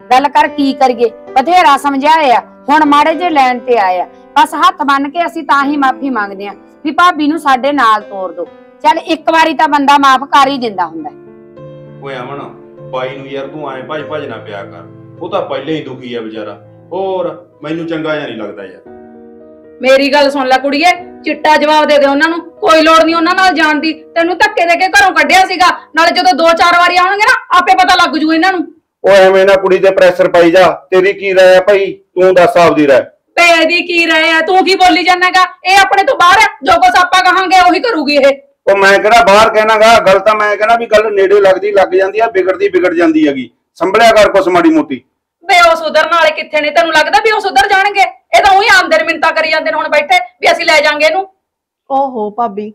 गल कर की करिए बथेरा समझाया हुण माड़े जे लैन ते आया बस हथ बन के असीं तां ही माफी मंगदे आ भी भाभी नूं साडे नाल तोर दो चल एक वारी तां बंदा माफ कर ही दिंदा हुंदा। ओए अमन बाई नूं यार तूं ऐ भज ना पिया कर ਉਹ ਤਾਂ ਪਹਿਲੇ ਹੀ ਦੁਖੀ ਆ ਵਿਚਾਰਾ ਹੋਰ ਮੈਨੂੰ ਚੰਗਾ ਜਿਹਾ ਨਹੀਂ ਲੱਗਦਾ ਯਾਰ। ਮੇਰੀ ਗੱਲ ਸੁਣ ਲੈ ਕੁੜੀਏ ਚਿੱਟਾ ਜਵਾਬ ਦੇ ਦੇ ਉਹਨਾਂ ਨੂੰ ਕੋਈ ਲੋੜ ਨਹੀਂ ਉਹਨਾਂ ਨਾਲ ਜਾਣ ਦੀ ਤੈਨੂੰ ਧੱਕੇ ਦੇ ਕੇ ਘਰੋਂ ਕੱਢਿਆ ਸੀਗਾ ਨਾਲੇ ਜਦੋਂ 2-4 ਵਾਰੀ ਆਉਣਗੇ ਨਾ ਆਪੇ ਪਤਾ ਲੱਗ ਜੂ ਇਹਨਾਂ ਨੂੰ। ਓਏ ਐਵੇਂ ਨਾ ਕੁੜੀ ਤੇ ਪ੍ਰੈਸ਼ਰ ਪਾਈ ਜਾ ਤੇਰੀ ਕੀ ਰਾਏ ਆ ਭਾਈ ਤੂੰ ਦੱਸ ਆਪਦੀ ਰਾਏ। ਤੇ ਇਹਦੀ ਕੀ ਰਾਏ ਆ ਤੂੰ ਕੀ ਬੋਲੀ ਜਾਣਾਗਾ ਇਹ ਆਪਣੇ ਤੋਂ ਬਾਹਰ ਹੈ ਜੋ ਕੁਛ ਆਪਾਂ ਕਹਾਂਗੇ ਉਹੀ ਕਰੂਗੀ ਇਹ। ਉਹ ਮੈਂ ਕਿਹੜਾ ਬਾਹਰ ਕਹਿਣਾਗਾ ਗੱਲ ਤਾਂ ਮੈਂ ਕਹਿਣਾ ਵੀ ਗੱਲ ਨੇੜੇ ਲੱਗਦੀ ਲੱਗ ਜਾਂਦੀ ਆ ਵਿਗੜਦੀ ਵਿਗੜ ਜਾਂਦੀ ਹੈਗੀ ਸੰਭਲਿਆ ਕਰ ਕੁਛ ਮਾੜੀ ਮੋਟੀ। ਵੇ ਉਹ ਸੁਧਰਨ ਵਾਲੇ ਕਿੱਥੇ ਨੇ ਤੈਨੂੰ ਲੱਗਦਾ ਵੀ ਉਹ ਸੁਧਰ ਜਾਣਗੇ ਇਹ ਤਾਂ ਉਹੀ ਆਮਦਰ ਮਿੰਤਾ ਕਰੀ ਜਾਂਦੇ ਨੇ ਹੁਣ ਬੈਠੇ ਵੀ ਅਸੀਂ ਲੈ ਜਾਾਂਗੇ ਇਹਨੂੰ। ਓਹੋ ਭਾਬੀ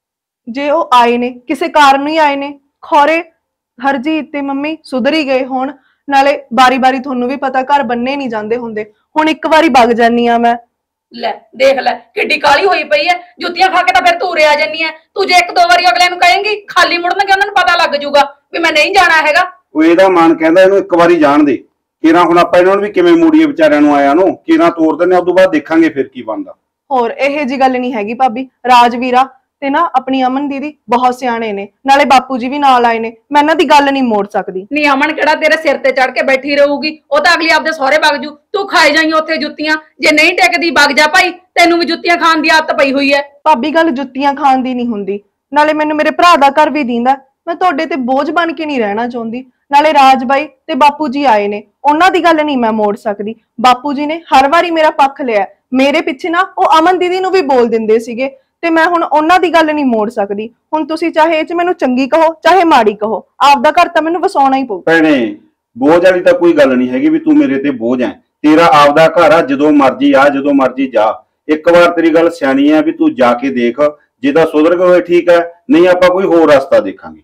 ਜੇ ਉਹ ਆਏ ਨੇ ਕਿਸੇ ਕਾਰਨ ਹੀ ਆਏ ਨੇ ਖੌਰੇ ਹਰਜੀਤ ਤੇ ਮੰਮੀ ਸੁਧਰ ਹੀ ਗਏ ਹੋਣ ਨਾਲੇ ਬਾਰੀ-ਬਾਰੀ ਤੁਹਾਨੂੰ ਵੀ ਪਤਾ ਘਰ ਬੰਨੇ ਨਹੀਂ ਜਾਂਦੇ ਹੁੰਦੇ ਹੁਣ ਇੱਕ ਵਾਰੀ ਵਗ ਜਾਨੀ ਆ ਮੈਂ। ਲੈ ਦੇਖ ਲੈ ਕਿੱਡੀ ਕਾਲੀ ਹੋਈ ਪਈ ਐ ਜੁੱਤੀਆਂ ਖਾ ਕੇ ਤਾਂ ਫਿਰ ਤੂੰ ਰਿਆ ਜਾਨੀ ਐ ਤੂੰ ਜੇ 1-2 ਵਾਰੀ ਅਗਲੇ ਨੂੰ ਕਹੇਂਗੀ ਖਾਲੀ ਮੁੜਨਗੇ ਉਹਨਾਂ ਨੂੰ ਪਤਾ ਲੱਗ ਜਾਊਗਾ ਵੀ ਮੈਂ ਨਹੀਂ ਜਾਣਾ ਹੈਗਾ। ਉਹ ਇਹਦਾ ਮਨ ਕਹਿੰਦਾ ਇਹਨੂੰ ਇੱਕ ਵਾਰੀ ਜਾਣ ਦੇ ਕਿਰਾਂ ਹੁਣ ਆਪਾਂ ਇਹਨਾਂ ਨੂੰ ਵੀ ਕਿਵੇਂ ਮੂੜੀਏ ਵਿਚਾਰਿਆਂ ਨੂੰ ਆਇਆ ਨੂੰ ਕਿਰਾਂ ਤੋਰ ਦਿੰਦੇ ਉਸ ਤੋਂ ਬਾਅਦ ਦੇਖਾਂਗੇ ਫਿਰ ਕੀ ਬਣਦਾ। ਹੋਰ ਇਹ ਜੀ ਗੱਲ ਨਹੀਂ ਹੈਗੀ ਭਾਬੀ ਰਾਜਵੀਰਾ ਤੇ ਨਾ ਆਪਣੀ ਅਮਨ ਦੀਦੀ ਬਹੁਤ ਸਿਆਣੇ ਨੇ ਨਾਲੇ ਬਾਪੂ ਜੀ ਵੀ ਨਾਲ ਆਏ ਨੇ ਮੈਂ ਇਹਨਾਂ ਦੀ ਗੱਲ ਨਹੀਂ ਮੋੜ ਸਕਦੀ। ਨਹੀਂ ਅਮਨ ਕਿਹੜਾ ਤੇਰੇ ਸਿਰ ਤੇ ਚੜ ਕੇ ਬੈਠੀ ਰਹੂਗੀ ਉਹ ਤਾਂ ਅਗਲੀ ਆਪਦੇ ਸਹੁਰੇ ਵਗ ਜੂ ਤੂੰ ਖਾਏ ਜਾਈਂ ਉੱਥੇ ਜੁੱਤੀਆਂ ਜੇ ਨਹੀਂ ਟਿਕਦੀ ਵਗ ਜਾ ਭਾਈ ਤੈਨੂੰ ਵੀ ਜੁੱਤੀਆਂ ਖਾਣ ਦੀ ਆਦਤ ਪਈ ਹੋਈ ਐ। ਭਾਬੀ ਗੱਲ ਜੁੱਤੀਆਂ ਖਾਣ ਦੀ ਨਹੀਂ ਹੁੰਦੀ ਨਾਲੇ ਮੈਨੂੰ ਮੇਰੇ ਭਰਾ ਦਾ ਘਰ ਵੀ ਦੀਂਦਾ ਮੈਂ ਤੁਹਾਡੇ ਤੇ ਬੋਝ ਬਣ ਕੇ ਨਹੀਂ ਰਹਿਣਾ ਚਾਹੁੰਦੀ ਨਾਲੇ ਰਾਜ ਬਾਈ ਤੇ ਬਾਪੂ ਜੀ ਆਏ ਨੇ ਉਹਨਾਂ ਦੀ ਗੱਲ ਨਹੀਂ ਮੈਂ ਮੋੜ ਸਕਦੀ। ਬਾਪੂ ਜੀ ਨੇ ਹਰ ਵਾਰੀ ਮੇਰਾ ਪੱਖ ਲਿਆ ਮੇਰੇ ਪਿੱਛੇ ਨਾ ਉਹ ਅਮਨ ਦੀਦੀ ਨੂੰ ਵੀ ਬੋਲ ਦਿੰਦੇ ਸੀਗੇ ਤੇ ਮੈਂ ਹੁਣ ਉਹਨਾਂ ਦੀ ਗੱਲ ਨਹੀਂ ਮੋੜ ਸਕਦੀ। ਹੁਣ ਤੁਸੀਂ ਚਾਹੇ ਇਹ ਚ ਮੈਨੂੰ ਚੰਗੀ ਕਹੋ ਚਾਹੇ ਮਾੜੀ ਕਹੋ ਆਪਦਾ ਘਰ ਤਾਂ ਮੈਨੂੰ ਵਸਾਉਣਾ ਹੀ ਪਊ। ਭੈਣੇ ਬੋਝ ਵਾਲੀ ਤਾਂ ਕੋਈ ਗੱਲ ਨਹੀਂ ਹੈਗੀ ਵੀ ਤੂੰ ਮੇਰੇ ਤੇ ਬੋਝ ਐ ਤੇਰਾ ਆਪਦਾ ਘਰ ਆ ਜਦੋਂ ਮਰਜੀ ਆ ਜਦੋਂ ਮਰਜੀ ਜਾ। ਇੱਕ ਵਾਰ ਤੇਰੀ ਗੱਲ ਸਿਆਣੀ ਆ ਵੀ ਤੂੰ ਜਾ ਕੇ ਦੇਖ ਜੇ ਤਾਂ ਸੁਧਰ ਗਏ ਠੀਕ ਹੈ ਨਹੀਂ ਆਪਾਂ ਕੋਈ ਹੋਰ ਰਸਤਾ ਦੇਖਾਂਗੇ।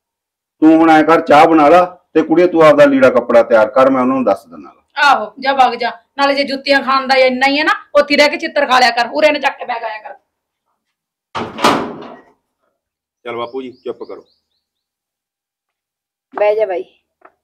ਤੂੰ ਹੁਣ ਐ ਕਰ ਚਾਹ ਬਣਾ ਲਾ ਤੇ ਕੁੜੀਏ ਤੂੰ ਆਪਦਾ ਲੀੜਾ ਕੱਪੜਾ ਤਿਆਰ ਕਰ ਮੈਂ ਉਹਨਾਂ ਨੂੰ ਦੱਸ ਦਿੰਦਾ। ਆਹੋ ਜਾ ਵਗ ਜਾ ਨਾਲੇ ਜੇ ਜੁੱਤੀਆਂ ਖਾਣ ਦਾ ਇੰਨਾ ਹੀ ਹੈ ਨਾ ਉੱਥੇ ਰਹਿ ਕੇ ਚਿੱਤਰ ਖਾ ਲਿਆ ਕਰ ਉਰੇ ਨੇ ਚੱਕ ਕੇ ਬੈਗ ਆਇਆ ਕਰ। ਚੱਲ ਬਾਪੂ ਜੀ ਚੁੱਪ ਕਰੋ ਬਹਿ ਜਾ ਬਾਈ।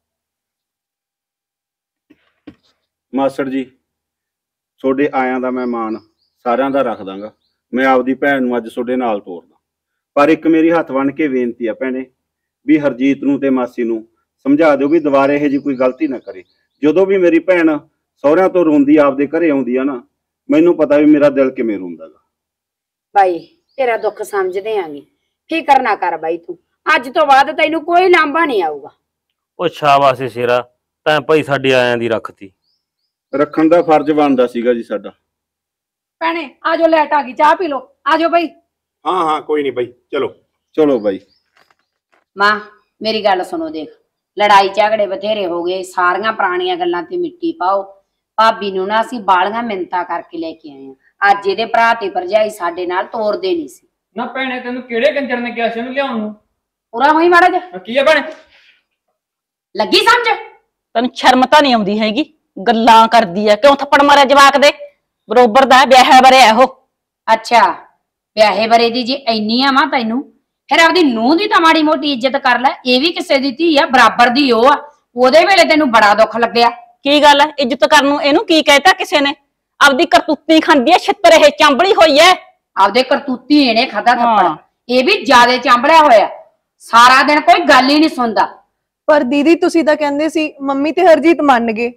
ਮਾਸਟਰ ਜੀ ਤੁਹਾਡੇ ਆਇਆਂ ਦਾ ਮੈਂ ਮਾਣ ਸਾਰਿਆਂ ਦਾ ਰੱਖ ਦਾਂਗਾ ਮੈਂ ਆਪਦੀ ਭੈਣ ਨੂੰ ਅੱਜ ਤੁਹਾਡੇ ਨਾਲ ਤੋਰਦਾ ਪਰ ਇੱਕ ਮੇਰੀ ਹੱਥ ਬਣ ਕੇ ਬੇਨਤੀ ਆ ਭੈਣੇ ਵੀ ਹਰਜੀਤ ਨੂੰ ਤੇ ਮਾਸੀ ਨੂੰ ਸਮਝਾ ਦਿਓ ਵੀ ਦੁਬਾਰੇ ਇਹ ਜੀ ਕੋਈ ਗਲਤੀ ਨਾ ਕਰੇ। ਜਦੋਂ ਵੀ ਮੇਰੀ ਭੈਣ ਸਹੁਰਿਆਂ ਤੋਂ ਰੋਂਦੀ ਆਪਦੇ ਘਰੇ ਆਉਂਦੀ ਆ ਨਾ ਮੈਨੂੰ ਪਤਾ ਵੀ ਮੇਰਾ ਦਿਲ ਕਿਵੇਂ ਰੋਂਦਾਗਾ। ਬਾਈ ਤੇਰਾ ਦੁੱਖ ਸਮਝਦੇ ਆਂਗੇ ਫਿਕਰ ਨਾ ਕਰ ਬਾਈ ਤੂੰ ਅੱਜ ਤੋਂ ਬਾਅਦ ਤੈਨੂੰ ਕੋਈ ਲਾਂਭਾ ਨਹੀਂ ਆਊਗਾ। ਉਹ ਸ਼ਾਬਾਸ਼ ਸ਼ੇਰਾ ਤੈਂ ਭਾਈ ਸਾਡੇ ਆਇਆਂ ਦੀ ਰੱਖਤੀ। ਰੱਖਣ ਦਾ ਫਰਜ਼ ਬਣਦਾ ਸੀਗਾ ਜੀ ਸਾਡਾ। ਭੈਣੇ ਆਜੋ ਲੈਟ ਆ ਗਈ ਚਾਹ ਪੀ ਲੋ ਆਜੋ ਬਾਈ। ਹਾਂ ਹਾਂ ਕੋਈ ਨਹੀਂ ਬਾਈ ਚਲੋ ਚਲੋ ਬਾਈ। ਮਾਂ ਮੇਰੀ ਗੱਲ ਸੁਣੋ ਦੇਖ ਲੜਾਈ ਝਗੜੇ ਬਥੇਰੇ ਹੋ ਗਏ ਸਾਰੀਆਂ ਪੁਰਾਣੀਆਂ ਗੱਲਾਂ ਤੇ ਮਿੱਟੀ ਪਾਓ। ਭਾਬੀ ਨੂੰ ਨਾ ਅਸੀਂ ਬਾਲੀਆਂ ਮਿੰਨਤਾਂ ਕਰਕੇ ਲੈ ਕੇ ਆਏ ਆ ਅੱਜ ਇਹਦੇ ਭਰਾ ਤੇ ਭਰਜਾਈ ਸਾਡੇ ਨਾਲ ਤੋਰਦੇ ਨਹੀਂ ਸੀ। ਨਾ ਭੈਣੇ ਤੈਨੂੰ ਕਿਹੜੇ ਕੰਜਰ ਨੇ ਕਿਹਾ ਸੀ ਉਹਨੂੰ ਲਿਆਉਣ ਨੂੰ? ਪੂਰਾ ਹੋਈ ਮਾੜਾ ਜਿਹਾ ਕੀ ਆ ਭੈਣੇ ਲੱਗੀ ਸਮਝ ਤੈਨੂੰ ਸ਼ਰਮ ਤਾਂ ਨਹੀਂ ਆਉਂਦੀ ਹੈਗੀ ਗੱਲਾਂ ਕਰਦੀ ਆ ਕਿਉਂ ਥੱਪੜ ਮਾਰਿਆ ਜਵਾਕ ਦੇ ਬਰੋਬਰ ਦਾ ਵਿਆਹਿਆ ਬਰਿਆ ਉਹ। ਅੱਛਾ ਵਿਆਹੇ ਬਰੇ ਦੀ ਜੇ ਇੰਨੀ ਆ ਮਾਂ ਤੈਨੂੰ ਫਿਰ ਆਪਦੀ ਨੂੰਹ ਦੀ ਤਾਂ ਮਾੜੀ ਮੋਟੀ ਇੱਜ਼ਤ ਕਰ ਲੈ ਇਹ ਵੀ ਕਿਸੇ ਦੀ ਧੀ ਆ ਬਰਾਬਰ ਦੀ ਉਹ ਆ ਉਹਦੇ ਵੇਲੇ ਤੈਨੂੰ ਬੜਾ ਦੁੱਖ ਲੱਗਿਆ। ਕੀ ਗੱਲ ਹੈ ਇੱਜ਼ਤ ਕਰਨ ਨੂੰ ਇਹਨੂੰ ਕੀ ਕਹਿਤਾ ਕਿਸੇ ਨੇ ਆਪਦੀ ਕਰਤੂਤੀ ਖਾਂਦੀ ਐ ਛਿੱਤਰ ਇਹ ਚਾਂਬਲੀ ਹੋਈ ਐ ਆਪਦੇ ਕਰਤੂਤੀ ਇਹਨੇ ਖਾਦਾ ਥੱਪੜ ਇਹ ਵੀ ਜਿਆਦੇ ਚਾਂਬਲਿਆ ਹੋਇਆ ਸਾਰਾ ਦਿਨ ਕੋਈ ਗੱਲ ਹੀ ਨਹੀਂ ਸੁਣਦਾ। ਪਰ ਦੀਦੀ ਤੁਸੀਂ ਤਾਂ ਕਹਿੰਦੇ ਸੀ ਮੰਮੀ ਤੇ ਹਰਜੀਤ ਮੰਨ ਗਏ।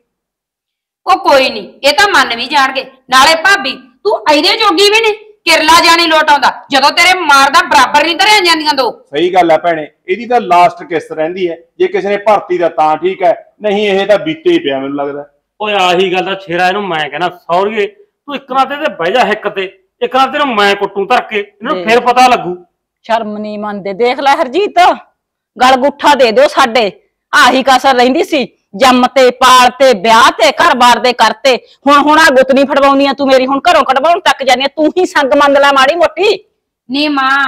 ਉਹ ਕੋਈ ਨਹੀਂ ਇਹ ਤਾਂ ਮੰਨ ਵੀ ਜਾਣਗੇ ਨਾਲੇ ਭਾਬੀ ਤੂੰ ਇਹਦੇ ਜੋਗੀ ਵੀ ਨਹੀਂ ਕਿਰਲਾ ਜਾਣੀ ਲੋਟ ਆਉਂਦਾ ਜਦੋਂ ਤੇਰੇ ਮਾਰਦਾ ਬਰਾਬਰ ਨਹੀਂ ਧਰਿਆ ਜਾਂਦੀਆਂ ਦੋ। ਸਹੀ ਗੱਲ ਆ ਭੈਣੇ ਇਹਦੀ ਤਾਂ ਲਾਸਟ ਕਿਸ਼ਤ ਰਹਿੰਦੀ ਹੈ ਜੇ ਕਿਸੇ ਨੇ ਭਰਤੀ ਦਾ ਤਾਂ ਠੀਕ ਹੈ ਨਹੀਂ ਇਹ ਤਾਂ ਬੀਤੇ ਹੀ ਪਿਆ ਮੈਨੂੰ ਲੱਗਦਾ। ਓਏ ਆਹੀ ਗੱਲ ਦਾ ਛੇਰਾ ਇਹਨੂੰ ਮੈਂ ਕਹਿੰਦਾ ਸੌਰੀਏ ਤੂੰ ਇੱਕ ਰਾਤ ਤੇ ਬਹਿ ਜਾ ਹਿੱਕ ਤੇ ਇੱਕ ਰਾਤ ਤੈਨੂੰ ਮੈਂ ਕੁੱਟੂ ਧਰ ਕੇ ਇਹਨਾਂ ਨੂੰ ਫਿਰ ਪਤਾ ਲੱਗੂ। ਸ਼ਰਮ ਨਹੀਂ ਮੰਨਦੇ ਦੇਖ ਲੈ ਹਰਜੀਤ ਗਲ ਗੁੱਠਾ ਦੇ ਦਿਓ ਸਾਡੇ ਆਹੀ ਕਸਰ ਰਹਿੰਦੀ ਸੀ ਜੰਮ ਤੇ ਪਾਲ ਤੇ ਵਿਆਹ ਤੇ ਘਰ-ਬਾਰ ਦੇ ਕਰਤੇ ਹੁਣ ਆ ਗੁੱਤ ਨਹੀਂ ਫੜਵਾਉਂਦੀਆਂ ਤੂੰ ਮੇਰੀ ਹੁਣ ਘਰੋਂ ਕਢਵਾਉਣ ਤੱਕ ਜਾਨੀ ਤੂੰ ਹੀ ਸੰਗ ਮੰਨ ਲੈ ਮਾੜੀ ਮੋਟੀ। ਨੀ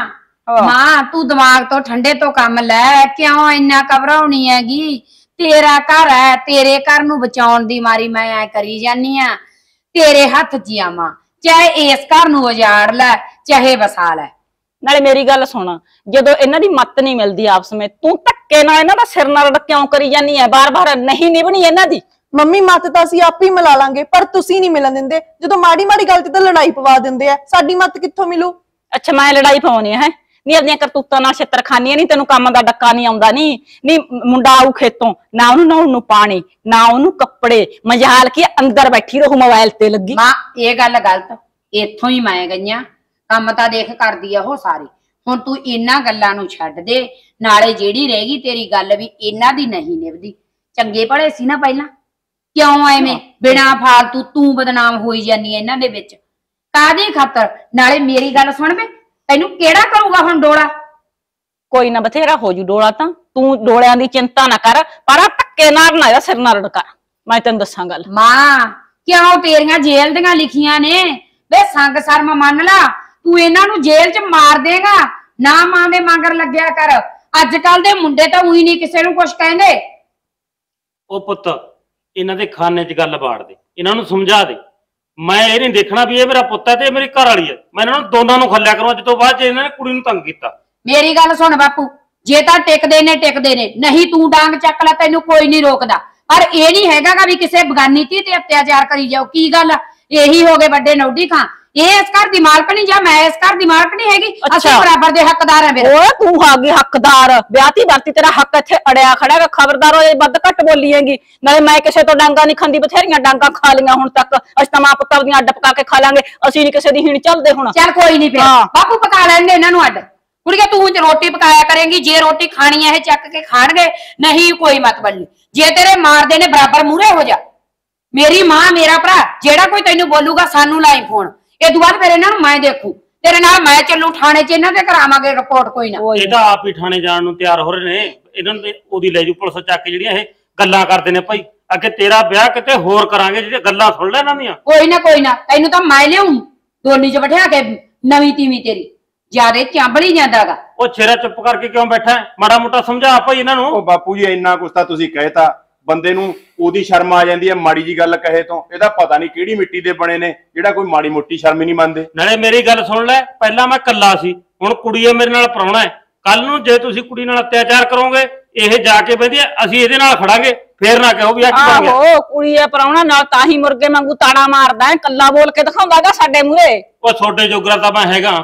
ਮਾਂ ਤੂੰ ਦਿਮਾਗ ਤੋਂ ਠੰਡੇ ਤੋਂ ਕੰਮ ਲੈ ਕਿਉਂ ਇੰਨਾ ਘਬਰਾਉਣੀ ਹੈਗੀ ਤੇਰਾ ਘਰ ਹੈ ਤੇਰੇ ਘਰ ਨੂੰ ਬਚਾਉਣ ਦੀ ਮਾਰੀ ਮੈਂ ਐ ਕਰੀ ਜਾਨੀ ਆ ਤੇਰੇ ਹੱਥ 'ਚ ਆ ਮਾਂ ਚਾਹੇ ਇਸ ਘਰ ਨੂੰ ਉਜਾੜ ਲੈ ਚਾਹੇ ਵਸਾ ਲੈ। ਨਾਲੇ ਮੇਰੀ ਗੱਲ ਸੁਣ ਜਦੋਂ ਇਹਨਾਂ ਦੀ ਮੱਤ ਨਹੀਂ ਮਿਲਦੀ ਆਪਸ ਵਿੱਚ ਤੂੰ ਧੱਕੇ ਨਾਲ ਇਹਨਾਂ ਦਾ ਸਿਰ ਨਾਲ ਕਿਉਂ ਕਰੀ ਜਾਨੀ ਹੈ ਬਾਰ-ਬਾਰ ਨਹੀਂ ਨਿਭਣੀ ਇਹਨਾਂ ਦੀ। ਮੰਮੀ ਮੱਤ ਤਾਂ ਅਸੀਂ ਆਪ ਹੀ ਮਿਲਾ ਲਾਂਗੇ, ਪਰ ਤੁਸੀਂ ਨਹੀਂ ਮਿਲਣ ਦਿੰਦੇ। ਜਦੋਂ ਮਾੜੀ ਮਾੜੀ ਗੱਲ ਤੇ ਤਾਂ ਲੜਾਈ ਪਵਾ ਦਿੰਦੇ ਆ, ਸਾਡੀ ਮੱਤ ਕਿੱਥੋਂ ਮਿਲੂ? ਅੱਛਾ ਮੈਂ ਲੜਾਈ ਪਾਉਣੀ ਹੈ ਨੀ? ਆਪਣੀਆਂ ਕਰਤੂਤਾਂ ਨਾਲ ਛਿੱਤਰ ਖਾਨੀਆਂ ਨਹੀਂ? ਤੈਨੂੰ ਕੰਮ ਦਾ ਡੱਕਾ ਨਹੀਂ ਆਉਂਦਾ? ਨੀ ਮੁੰਡਾ ਆਊ ਖੇਤੋਂ, ਨਾ ਉਹਨੂੰ ਨਹਾਉਣ ਨੂੰ ਪਾਣੀ, ਨਾ ਉਹਨੂੰ ਕੱਪੜੇ, ਮਜਾਲ ਕੀ ਅੰਦਰ ਬੈਠੀ ਰਹੂ ਮੋਬਾਈਲ ਤੇ ਲੱਗੀ। ਮਾਂ ਇਹ ਗੱਲ ਗਲਤ, ਇੱਥੋਂ ਹੀ ਮੈਂ ਗਈਆਂ। ਕੰਮ ਤਾਂ ਦੇਖ ਕਰਦੀ ਆ ਉਹ ਸਾਰੇ। ਹੁਣ ਤੂੰ ਇਹਨਾਂ ਗੱਲਾਂ ਨੂੰ ਛੱਡ ਦੇ, ਨਾਲੇ ਜਿਹੜੀ ਰਹਿ ਗਈ ਤੇਰੀ ਗੱਲ ਵੀ ਇਹਨਾਂ ਦੀ ਨਹੀਂ ਨਿਭਦੀ। ਚੰਗੇ ਭਲੇ ਸੀ ਨਾ ਪਹਿਲਾਂ, ਕਿਉਂ ਐਵੇਂ ਬਿਨਾ ਫਾਲਤੂ ਤੂੰ ਬਦਨਾਮ ਹੋਈ ਜਾਨੀ ਇਹਨਾਂ ਦੇ ਵਿੱਚ? ਕਾਹਦੀ ਖਾਤਰ? ਨਾਲੇ ਮੇਰੀ ਗੱਲ ਸੁਣ ਵੇ, ਤੈਨੂੰ ਕਿਹੜਾ ਕਰੂਗਾ ਹੁਣ ਡੋਲਾ? ਕੋਈ ਨਾ ਬਥੇਰਾ ਹੋ ਜੂ ਡੋਲਾ, ਤਾਂ ਤੂੰ ਡੋਲਿਆਂ ਦੀ ਚਿੰਤਾ ਨਾ ਕਰ, ਪਰ ਆ ਧੱਕੇ ਨਾਲ ਨਾ ਇਹਦਾ ਸਿਰ ਨਾ ਰੜਕਾ। ਮੈਂ ਤੈਨੂੰ ਦੱਸਾਂ ਗੱਲ। ਮਾਂ ਕਿਉਂ ਤੇਰੀਆਂ ਜੇਲ੍ਹ ਦੀਆਂ ਲਿਖੀਆਂ ਨੇ ਵੇ? ਸੰਗ ਸ਼ਰਮ ਮੰਨ ਲਾ, ਤੂੰ ਇਹਨਾਂ ਨੂੰ ਜੇਲ੍ਹ 'ਚ ਮਾਰ ਦੇਗਾ। ਨਾ ਮਾਂ ਦੇ ਮਗਰ ਲੱਗਿਆ ਕਰ। ਅੱਜ ਕੱਲ ਦੇ ਮੁੰਡੇ ਤਾਂ ਉਹੀ ਨਹੀਂ ਕਿਸੇ ਨੂੰ ਕੁਝ ਕਹਿੰਦੇ। ਉਹ ਪੁੱਤ ਇਹਨਾਂ ਦੇ ਖਾਨੇ 'ਚ ਗੱਲ ਬਾੜ ਦੇ, ਇਹਨਾਂ ਨੂੰ ਸਮਝਾ ਦੇ। ਮੈਂ ਇਹ ਨਹੀਂ ਦੇਖਣਾ ਵੀ ਇਹ ਮੇਰਾ ਪੁੱਤ ਹੈ ਤੇ ਇਹ ਮੇਰੀ ਘਰ ਵਾਲੀ ਹੈ। ਮੈਂ ਇਹਨਾਂ ਨੂੰ ਦੋਨਾਂ ਨੂੰ ਖੱਲਿਆ ਕਰੂੰ ਅੱਜ ਤੋਂ ਬਾਅਦ ਜੇ ਇਹਨਾਂ ਨੇ ਕੁੜੀ ਨੂੰ ਤੰਗ ਕੀਤਾ। ਮੇਰੀ ਗੱਲ ਸੁਣ ਬਾਪੂ, ਜੇ ਤਾਂ ਟਿਕਦੇ ਨੇ ਟਿਕਦੇ ਨੇ, ਨਹੀਂ ਤੂੰ ਡਾਂਗ ਚੱਕ ਲੈ, ਤੈਨੂੰ ਕੋਈ ਨਹੀਂ ਰੋਕਦਾ। ਪਰ ਇਹ ਨਹੀਂ ਹੈਗਾ ਵੀ ਕਿਸੇ ਬਗਾਨੀ ਧੀ ਤੇ ਅਤਿਆਚਾਰ ਕਰੀ ਜਾਓ। ਕੀ ਗੱਲ, ਇਹੀ ਹੋ ਗਏ ਵੱਡੇ ਨੌਡੀ ਖਾਂ। ਇਹ ਇਸ ਘਰ ਦੀ ਮਾਲਕ ਨਹੀਂ ਜਾਂ ਮੈਂ ਇਸ ਘਰ ਦੀ ਮਾਲਕ ਨਹੀਂ ਹੈਗੀ? ਅਸੀਂ ਬਰਾਬਰ ਦੇ ਹੱਕਦਾਰ ਆ। ਫਿਰ ਓਏ ਤੂੰ ਆ ਗਈ ਹੱਕਦਾਰ, ਵਿਆਹਤੀ ਵਰਤੀ ਤੇਰਾ ਹੱਕ ਇੱਥੇ ਅੜਿਆ ਖੜਾ ਹੈ। ਖਬਰਦਾਰ ਹੋਏ, ਵੱਧ ਘੱਟ ਬੋਲੀ ਹੈਗੀ। ਨਾਲੇ ਮੈਂ ਕਿਸੇ ਤੋਂ ਡਾਂਗਾ ਨਹੀਂ ਖਾਂਦੀ, ਬਥੇਰੀਆਂ ਡਾਂਗਾ ਖਾ ਲੀਆਂ ਹੁਣ ਤੱਕ। ਅਸੀਂ ਤਾਂ ਮਾਂ ਪੁੱਤਾਂ ਦੀਆਂ ਅੱਡ ਪਕਾ ਕੇ ਖਾ ਲਾਂਗੇ, ਅਸੀਂ ਨਹੀਂ ਕਿਸੇ ਦੀ ਹੀਣ ਚੱਲਦੇ ਹੁਣ। ਚੱਲ ਕੋਈ ਨਹੀਂ, ਫਿਰ ਬਾਪੂ ਪਕਾ ਲੈਂਦੇ ਇਹਨਾਂ ਨੂੰ ਅੱਡ। ਕੁੜੀਏ ਤੂੰ ਰੋਟੀ ਪਕਾਇਆ ਕਰੇਂਗੀ, ਜੇ ਰੋਟੀ ਖਾਣੀ ਹੈ ਇਹ ਚੱਕ ਕੇ ਖਾਣਗੇ, ਨਹੀਂ ਕੋਈ ਮਤਲਬ ਨਹੀਂ। ਜੇ ਤੇਰੇ ਮਾਰਦੇ ਨੇ ਬਰਾਬਰ ਮੂਹਰੇ ਹੋ ਜਾ। ਮੇਰੀ ਮਾਂ ਮੇਰਾ ਭਰਾ, ਜਿਹੜਾ ਕੋਈ ਤੈਨੂੰ ਬੋਲੂਗਾ ਸਾਨੂੰ ਲਾਈ ਫੋਨ। ਇਹ ਤੋਂ ਬਾਅਦ ਫਿਰ ਇਹਨਾਂ ਨੂੰ ਮੈਂ ਦੇਖੂ, ਤੇਰੇ ਨਾਲ ਮੈਂ ਚੱਲੂ ਥਾਣੇ 'ਚ, ਇਹਨਾਂ ਤੇ ਕਰਾਵਾਂਗੇ ਰਿਪੋਰਟ। ਕੋਈ ਨਾ, ਇਹ ਤਾਂ ਆਪ ਹੀ ਥਾਣੇ ਜਾਣ ਨੂੰ ਤਿਆਰ ਹੋ ਰਹੇ ਨੇ। ਇਹਨਾਂ ਨੂੰ ਉਹਦੀ ਲੈ ਜੂ ਪੁਲਿਸ ਚੱਕ ਕੇ, ਜਿਹੜੀਆਂ ਇਹ ਗੱਲਾਂ ਕਰਦੇ ਨੇ ਭਾਈ। ਅੱਗੇ ਤੇਰਾ ਵਿਆਹ ਕਿਤੇ ਹੋਰ ਕਰਾਂਗੇ, ਜਿਹੜੀਆਂ ਗੱਲਾਂ ਸੁਣ ਲੈ ਇਹਨਾਂ ਦੀਆਂ। ਕੋਈ ਨਾ ਤੈਨੂੰ ਤਾਂ ਮੈਂ ਲਿਆਉਂ ਦੋਨੀ 'ਚ ਬਿਠਾ ਕੇ। ਨਵੀਂ ਤੀਵੀਂ ਤੇਰੀ ਜਿਆਦੇ ਚਾਂਬਲੀ ਜਾਂਦਾਗਾ। ਉਹ ਛੇਰਾ ਚੁੱਪ ਕਰਕੇ ਕਿਉਂ ਬੈਠਾ? ਮਾੜਾ ਮੋਟਾ ਸਮਝਾ ਭਾਈ ਇਹਨਾਂ ਨੂੰ। ਉਹ ਬਾਪੂ ਜੀ ਇੰਨਾ ਕੁਛ ਤਾਂ ਤੁਸੀਂ ਕਹਿਤਾ, ਬੰਦੇ ਨੂੰ ਉਹਦੀ ਸ਼ਰਮ ਆ ਜਾਂਦੀ ਹੈ ਮਾੜੀ ਜੀ ਗੱਲ ਕਹੇ ਤੋਂ। ਇਹਦਾ ਪਤਾ ਨਹੀਂ ਕਿਹੜੀ ਮਿੱਟੀ ਦੇ ਬਣੇ ਨੇ, ਜਿਹੜਾ ਕੋਈ ਮਾੜੀ ਮੋਟੀ ਸ਼ਰਮ ਹੀ ਨਹੀਂ ਮੰਨਦੇ। ਨਾਲੇ ਮੇਰੀ ਗੱਲ ਸੁਣ ਲੈ, ਪਹਿਲਾਂ ਮੈਂ ਕੱਲਾ ਸੀ, ਹੁਣ ਕੁੜੀ ਮੇਰੇ ਨਾਲ ਪ੍ਰਾਹੁਣਾ ਹੈ। ਕੱਲ ਨੂੰ ਜੇ ਤੁਸੀਂ ਕੁੜੀ ਨਾਲ ਅਤਿਆਚਾਰ ਕਰੋਗੇ, ਇਹ ਜਾ ਕੇ ਬਹਿੰਦੀ ਅਸੀਂ ਇਹਦੇ ਨਾਲ ਖੜਾਂਗੇ, ਫੇਰ ਨਾ ਕਹੋ ਵੀ ਆ ਕੀ ਬਣ ਗਿਆ। ਆਹੋ ਕੁੜੀ ਆ ਪ੍ਰਾਹੁਣਾ, ਨਾਲ ਤਾਂ ਹੀ ਮੁਰਗੇ ਵਾਂਗੂ ਤਾੜਾ ਮਾਰਦਾ ਹੈ, ਕੱਲਾ ਬੋਲ ਕੇ ਦਿਖਾਉਂਦਾਗਾ ਸਾਡੇ ਮੂਹਰੇ। ਉਹ ਛੋਟੇ ਜੋਗਰਾ ਤਾਂ ਮੈਂ ਹੈਗਾ